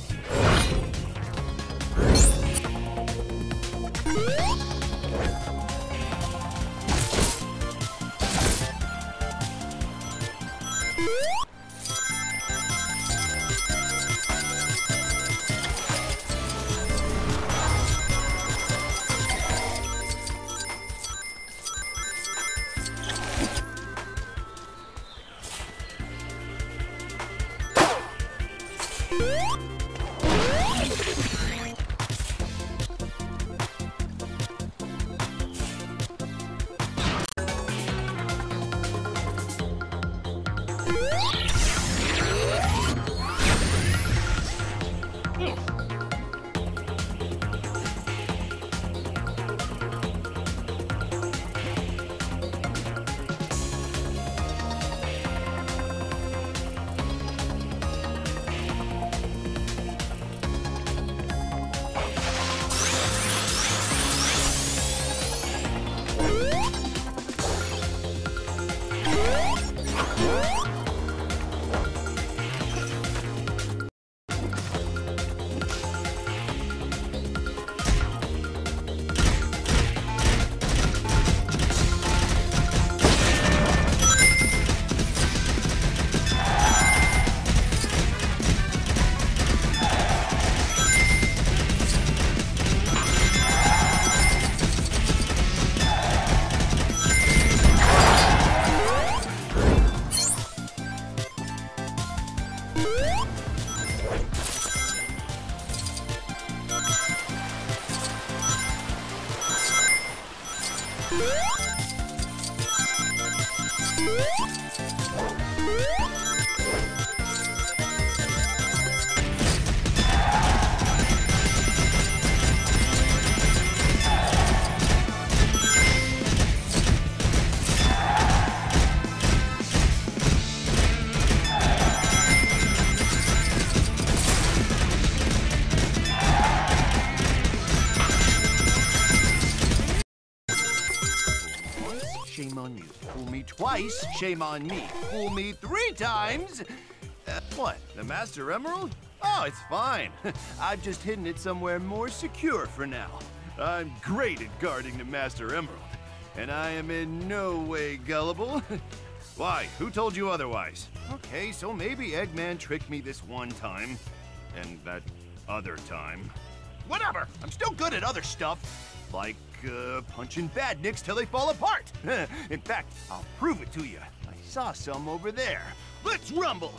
Shame on you. Fool me twice, shame on me. Fool me three times. Uh, what, the Master Emerald? Oh, it's fine. I've just hidden it somewhere more secure for now. I'm great at guarding the Master Emerald, and I am in no way gullible. Why, who told you otherwise? Okay, so maybe Eggman tricked me this one time, and that other time. Whatever, I'm still good at other stuff. Like, uh, punching badniks till they fall apart. In fact, I'll prove it to you. I saw some over there. Let's rumble!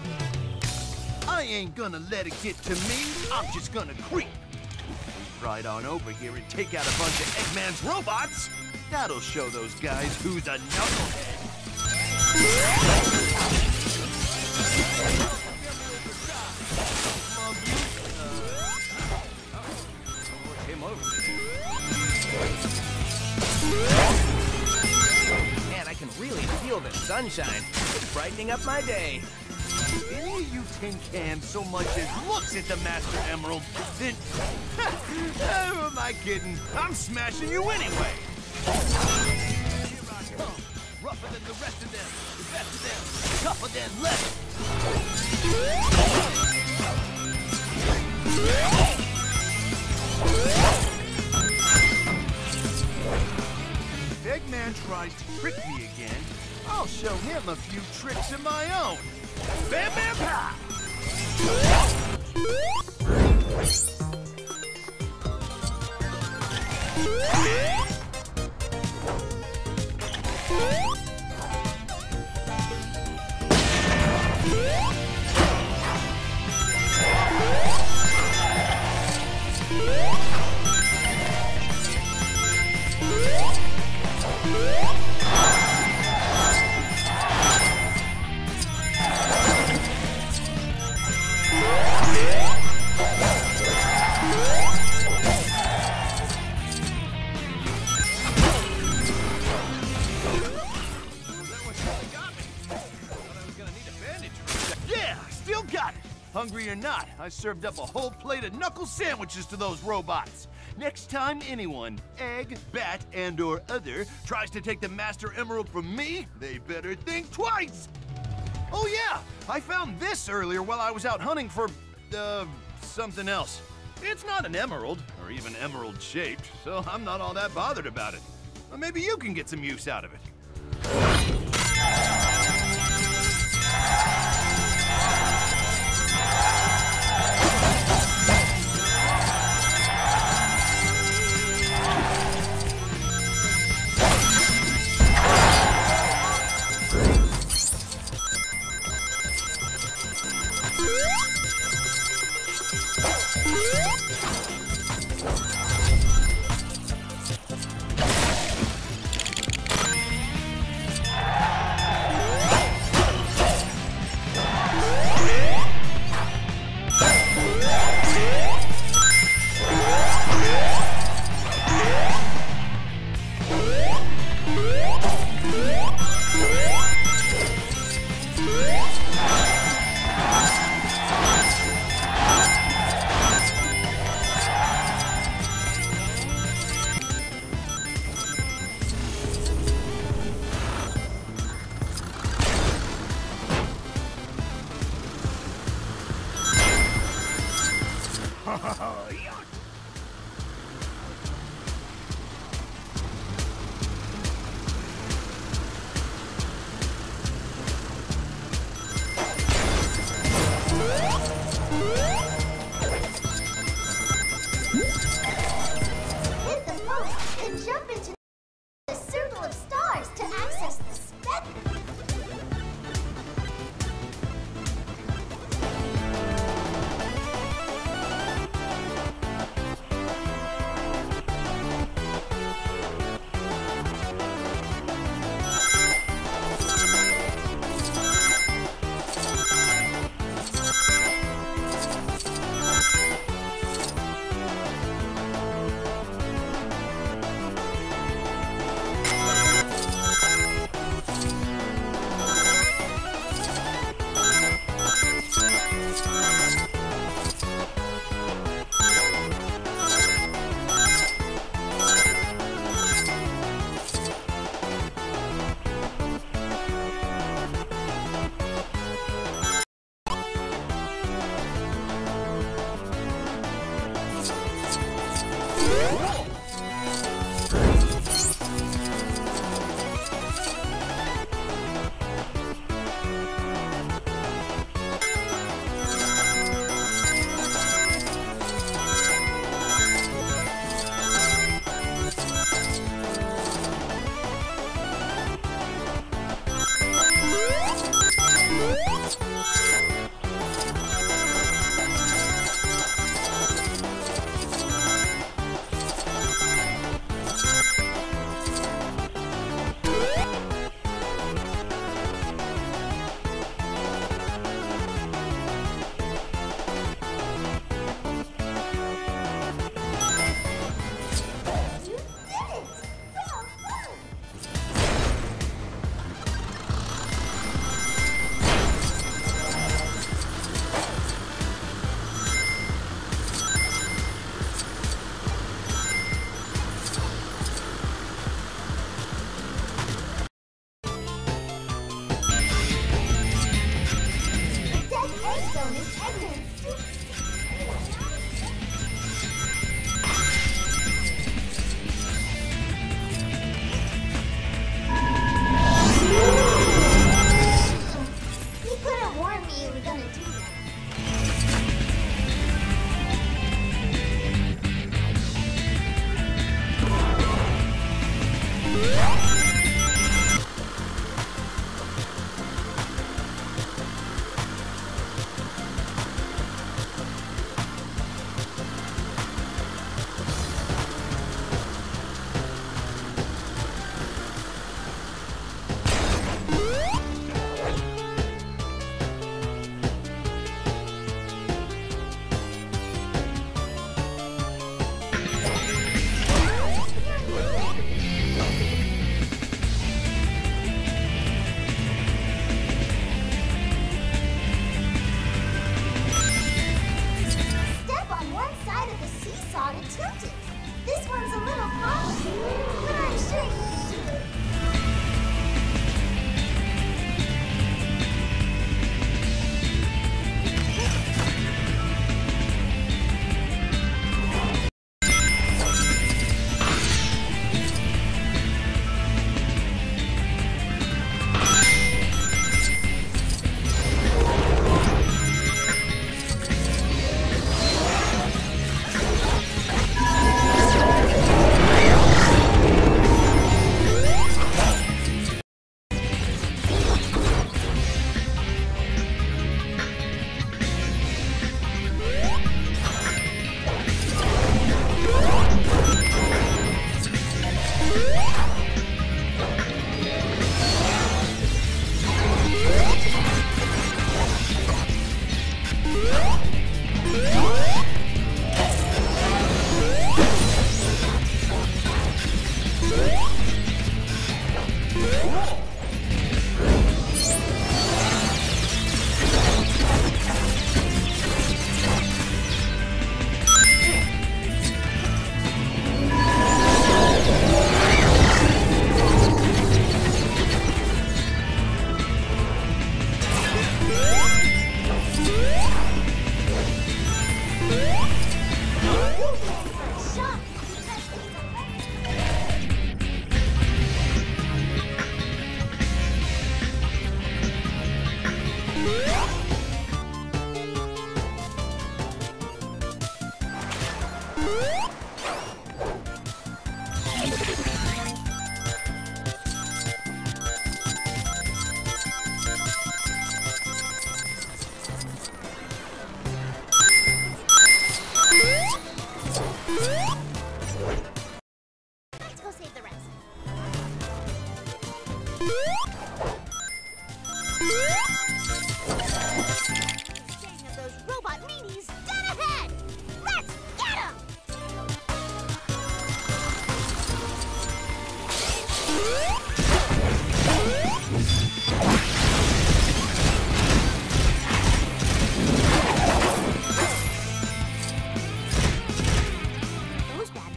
I ain't gonna let it get to me. I'm just gonna creep. Move right on over here and take out a bunch of Eggman's robots. That'll show those guys who's a knucklehead. Came over. Man, I can really feel the sunshine. It's brightening up my day. If any of you tin cans so much as looks at the Master Emerald, then... Who am I kidding? I'm smashing you anyway! Here I come. Rougher than the rest of them, the best of them, tougher than leather. If Eggman tries to trick me again, I'll show him a few tricks of my own. Bam, bam, pow! hungry or not, I served up a whole plate of knuckle sandwiches to those robots. Next time anyone, egg, bat, and or other, tries to take the Master Emerald from me, they better think twice. Oh yeah, I found this earlier while I was out hunting for, uh, something else. It's not an emerald, or even emerald-shaped, so I'm not all that bothered about it. Or maybe you can get some use out of it.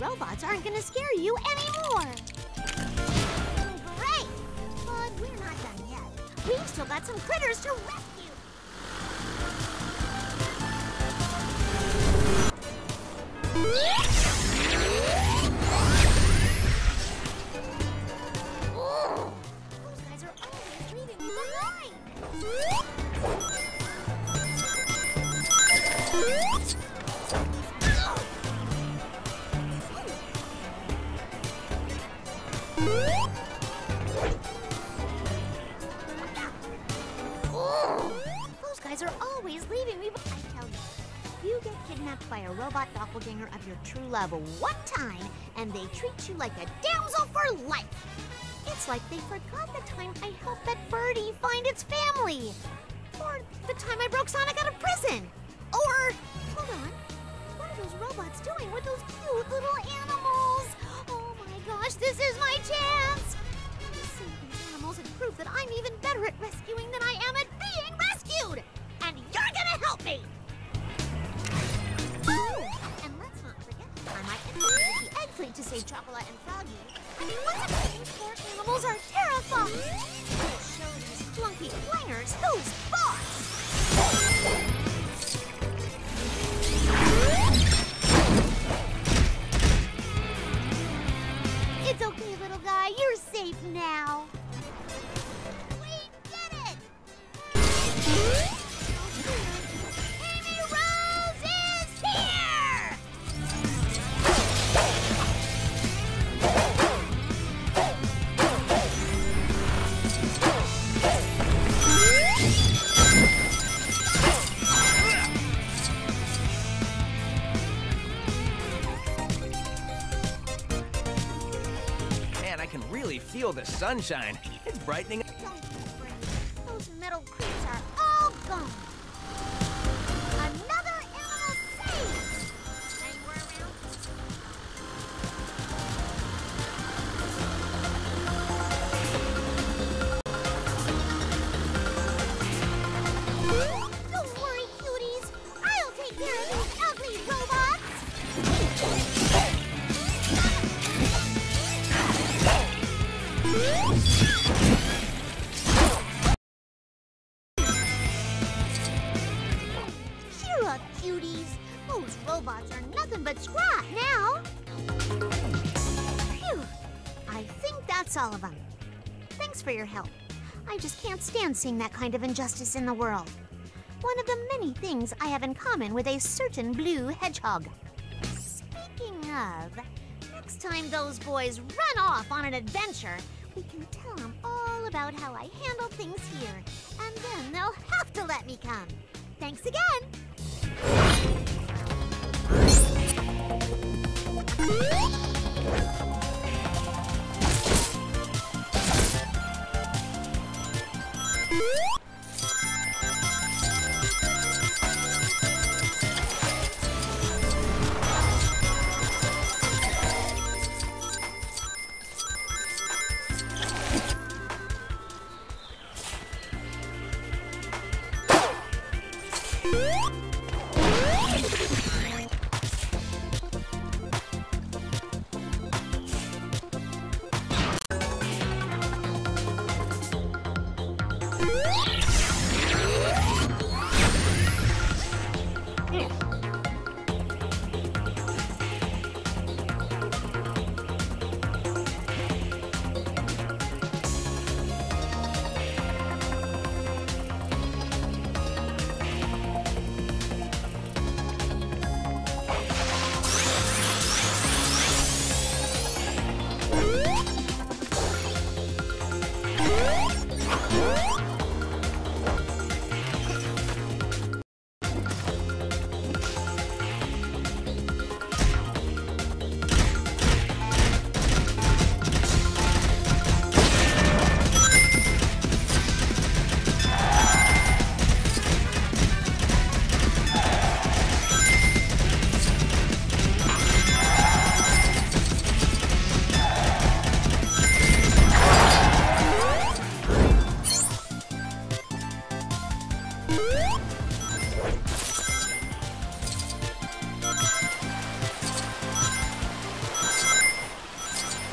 robots aren't gonna scare you anymore. Great! But we're not done yet. We've still got some critters to rescue. Oh, those guys are always leaving me behind. Oh, those guys are always leaving me. I tell you, if you get kidnapped by a robot doppelganger of your true love one time, and they treat you like a damsel for life, it's like they forgot the time I helped that birdie find its family, or the time I broke Sonic out of prison, or hold on, what are those robots doing with those cute little animals? Oh my gosh, this is my chance! To save these animals and prove that I'm even better at rescuing than I am at being rescued! And you're gonna help me! Oh, and let's not forget, I might introduce the egg fleet to save Chocolate and Froggy. I mean, what's a these poor animals are terrified! We'll show these flunky clangers who's boss! It's okay, little guy. You're safe now. We did it! Amy Rose is here! Man, I can really feel the sunshine. It's brightening. Don't worry. Those metal creeps are all gone. Another animal saved! Anywhere around? Don't worry, cuties. I'll take care of these ugly robots. Cheer up, cuties. Those robots are nothing but scrap now. Phew. I think that's all of them. Thanks for your help. I just can't stand seeing that kind of injustice in the world. One of the many things I have in common with a certain blue hedgehog. Speaking of, next time those boys run off on an adventure, we can tell them all about how I handle things here, and then they'll have to let me come. Thanks again!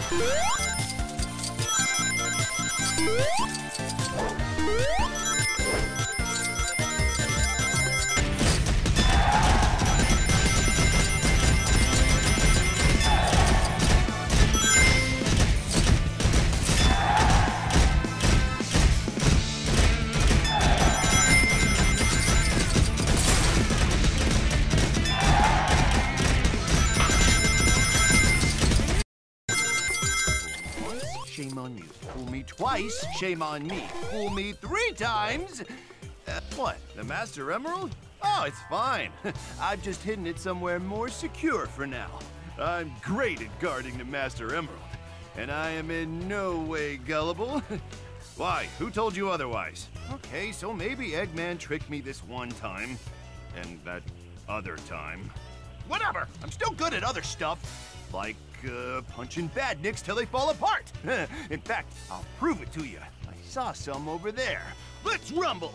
Shame on you. Fool me twice, shame on me. Fool me three times. Uh, what, the Master Emerald? Oh, it's fine. I've just hidden it somewhere more secure for now. I'm great at guarding the Master Emerald, and I am in no way gullible. Why, who told you otherwise? Okay, so maybe Eggman tricked me this one time, and that other time. Whatever, I'm still good at other stuff. Like, uh, punching badniks till they fall apart. In fact, I'll prove it to you. I saw some over there. Let's rumble!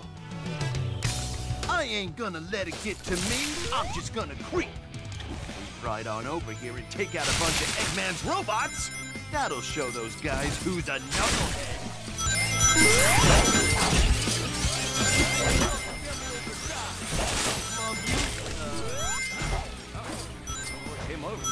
I ain't gonna let it get to me. I'm just gonna creep. Move right on over here and take out a bunch of Eggman's robots. That'll show those guys who's a knucklehead. Came over.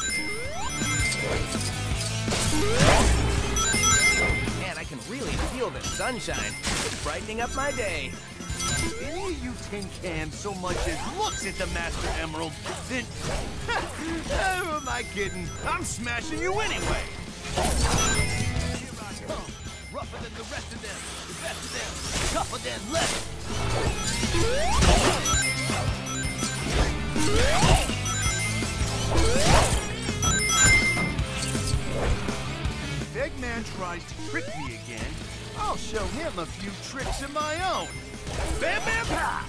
Man, I can really feel the sunshine. It's brightening up my day. If any of you tin cans so much as looks at the Master Emerald, then... Who am I kidding? I'm smashing you anyway! Here I come, rougher than the rest of them, the best of them, tougher than less! If Eggman tries to trick me again, I'll show him a few tricks of my own. Bam, bam, pow!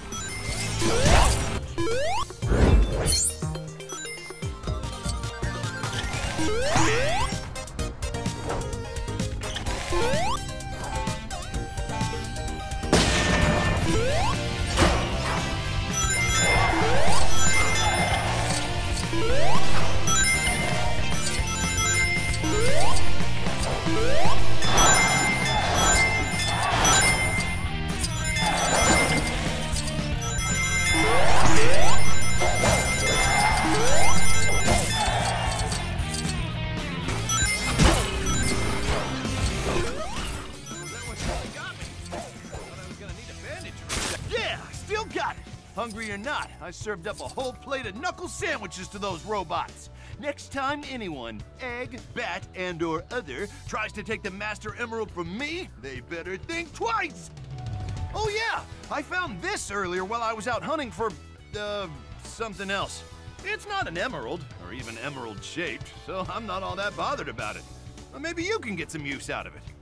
Hungry or not, I served up a whole plate of knuckle sandwiches to those robots. Next time anyone, egg, bat, and or other, tries to take the Master Emerald from me, they better think twice! Oh yeah, I found this earlier while I was out hunting for, uh, something else. It's not an emerald, or even emerald-shaped, so I'm not all that bothered about it. Well, maybe you can get some use out of it.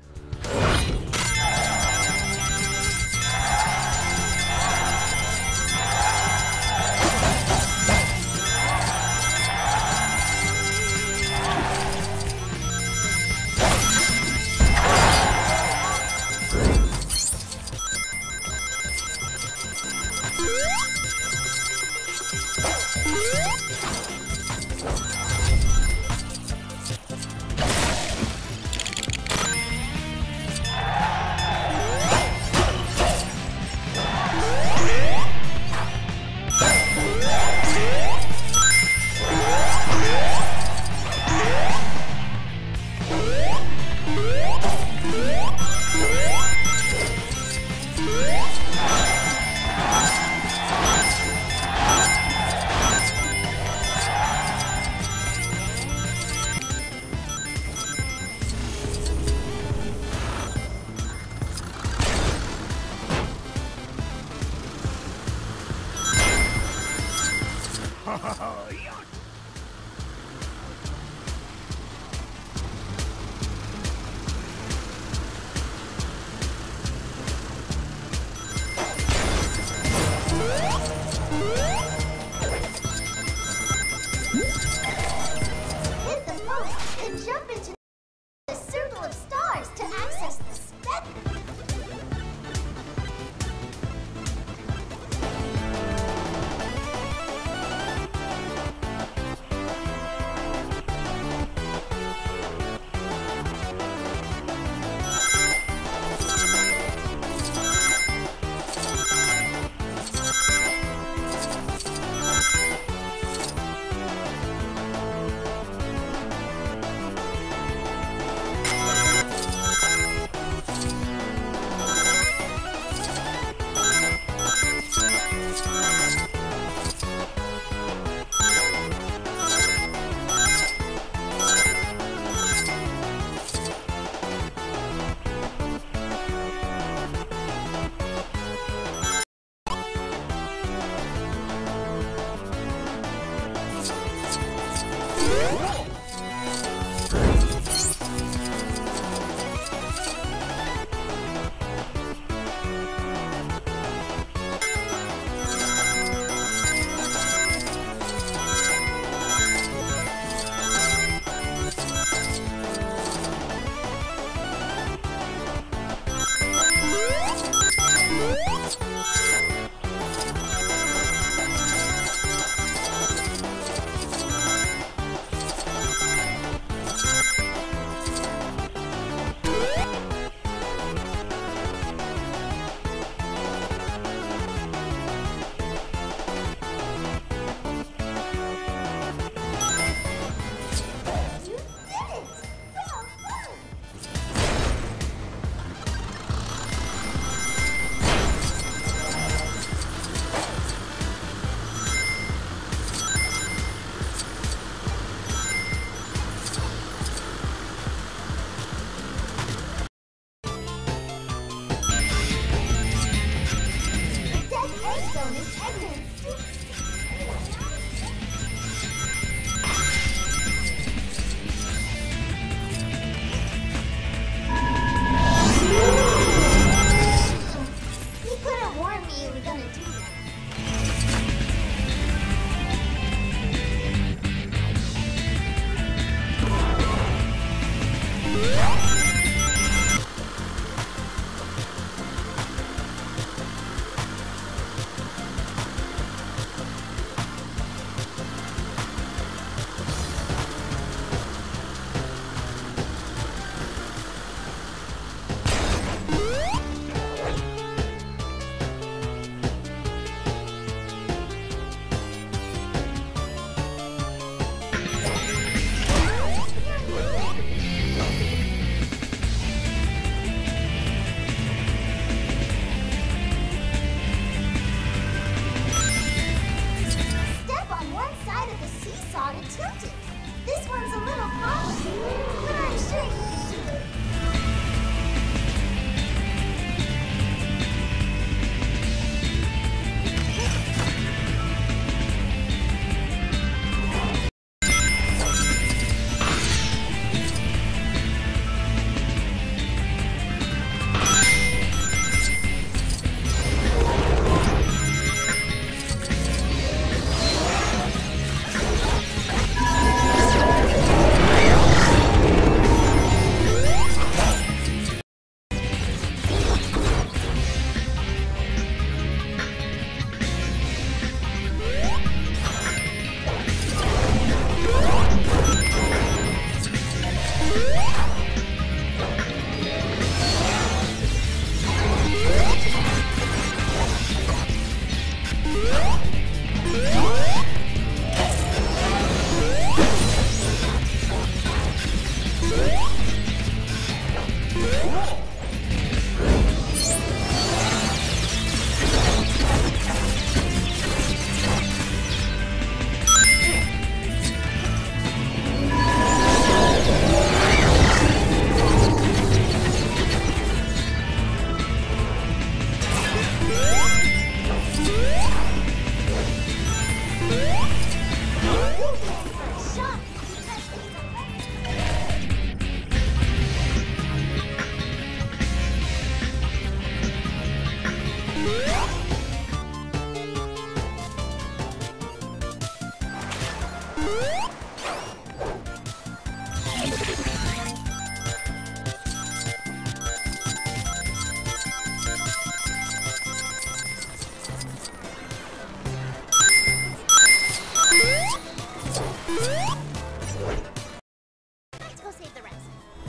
Let's go save the rest.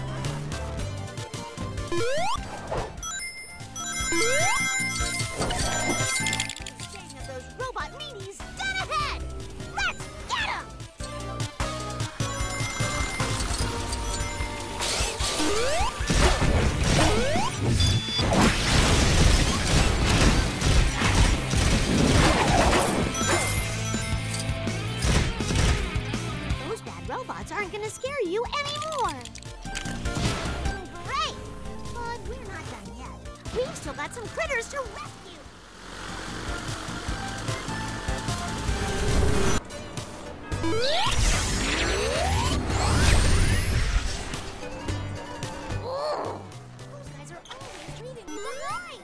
Gang of those robot meanies dead ahead! Let's get 'em! Those bad robots aren't gonna scare you anymore. Great! But we're not done yet. We've still got some critters to rescue. Oh, those guys are always leaving me behind.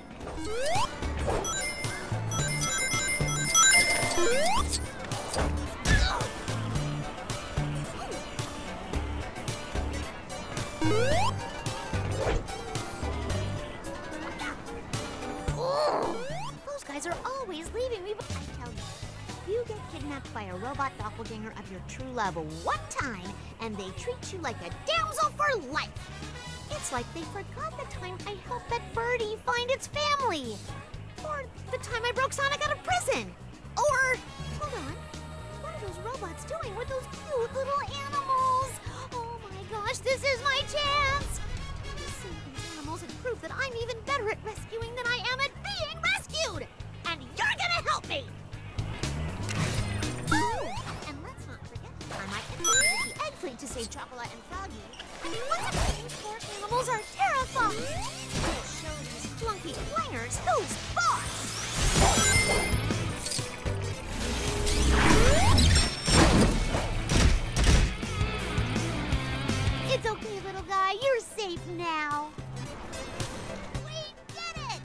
Oh, those guys are always leaving me behind. I tell you, if you get kidnapped by a robot doppelganger of your true love one time, and they treat you like a damsel for life, it's like they forgot the time I helped that birdie find its family. Or the time I broke Sonic out of prison. Or, hold on, what are those robots doing with those cute little animals? Oh my gosh, this is my chance! To save these animals and prove that I'm even better at rescuing than I am at being rescued! And you're gonna help me! Oh, and let's not forget the time I infiltrated the egg fleet to save Chocolate and Froggy. I mean, what's a these poor animals are terrifying! We'll show these flunky clangers who's boss! It's okay, little guy. You're safe now. We did it!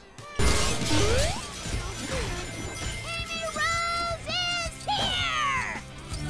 Amy Rose is here!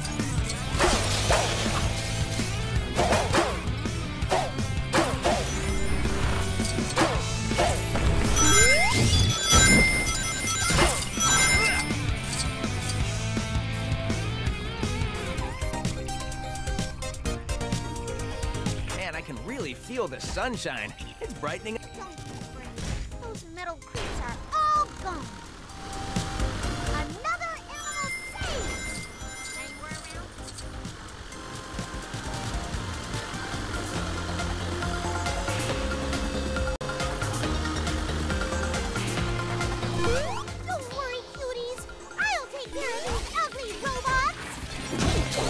Man, I can really feel the sunshine. It's brightening. Don't be afraid. Those metal creeps are all gone. Another animal saved! Anywhere around? Don't worry, cuties. I'll take care of these ugly robots.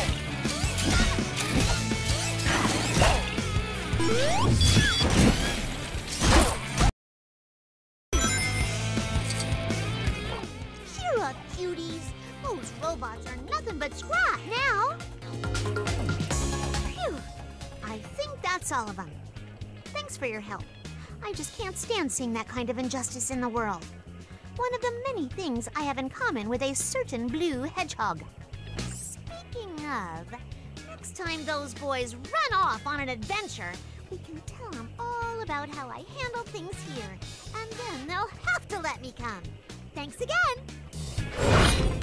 Cheer up, cuties. Those robots are nothing but scrap now. Phew. I think that's all of them. Thanks for your help. I just can't stand seeing that kind of injustice in the world. One of the many things I have in common with a certain blue hedgehog. Speaking of, next time those boys run off on an adventure, we can tell them all about how I handle things here, and then they'll have to let me come. Thanks again!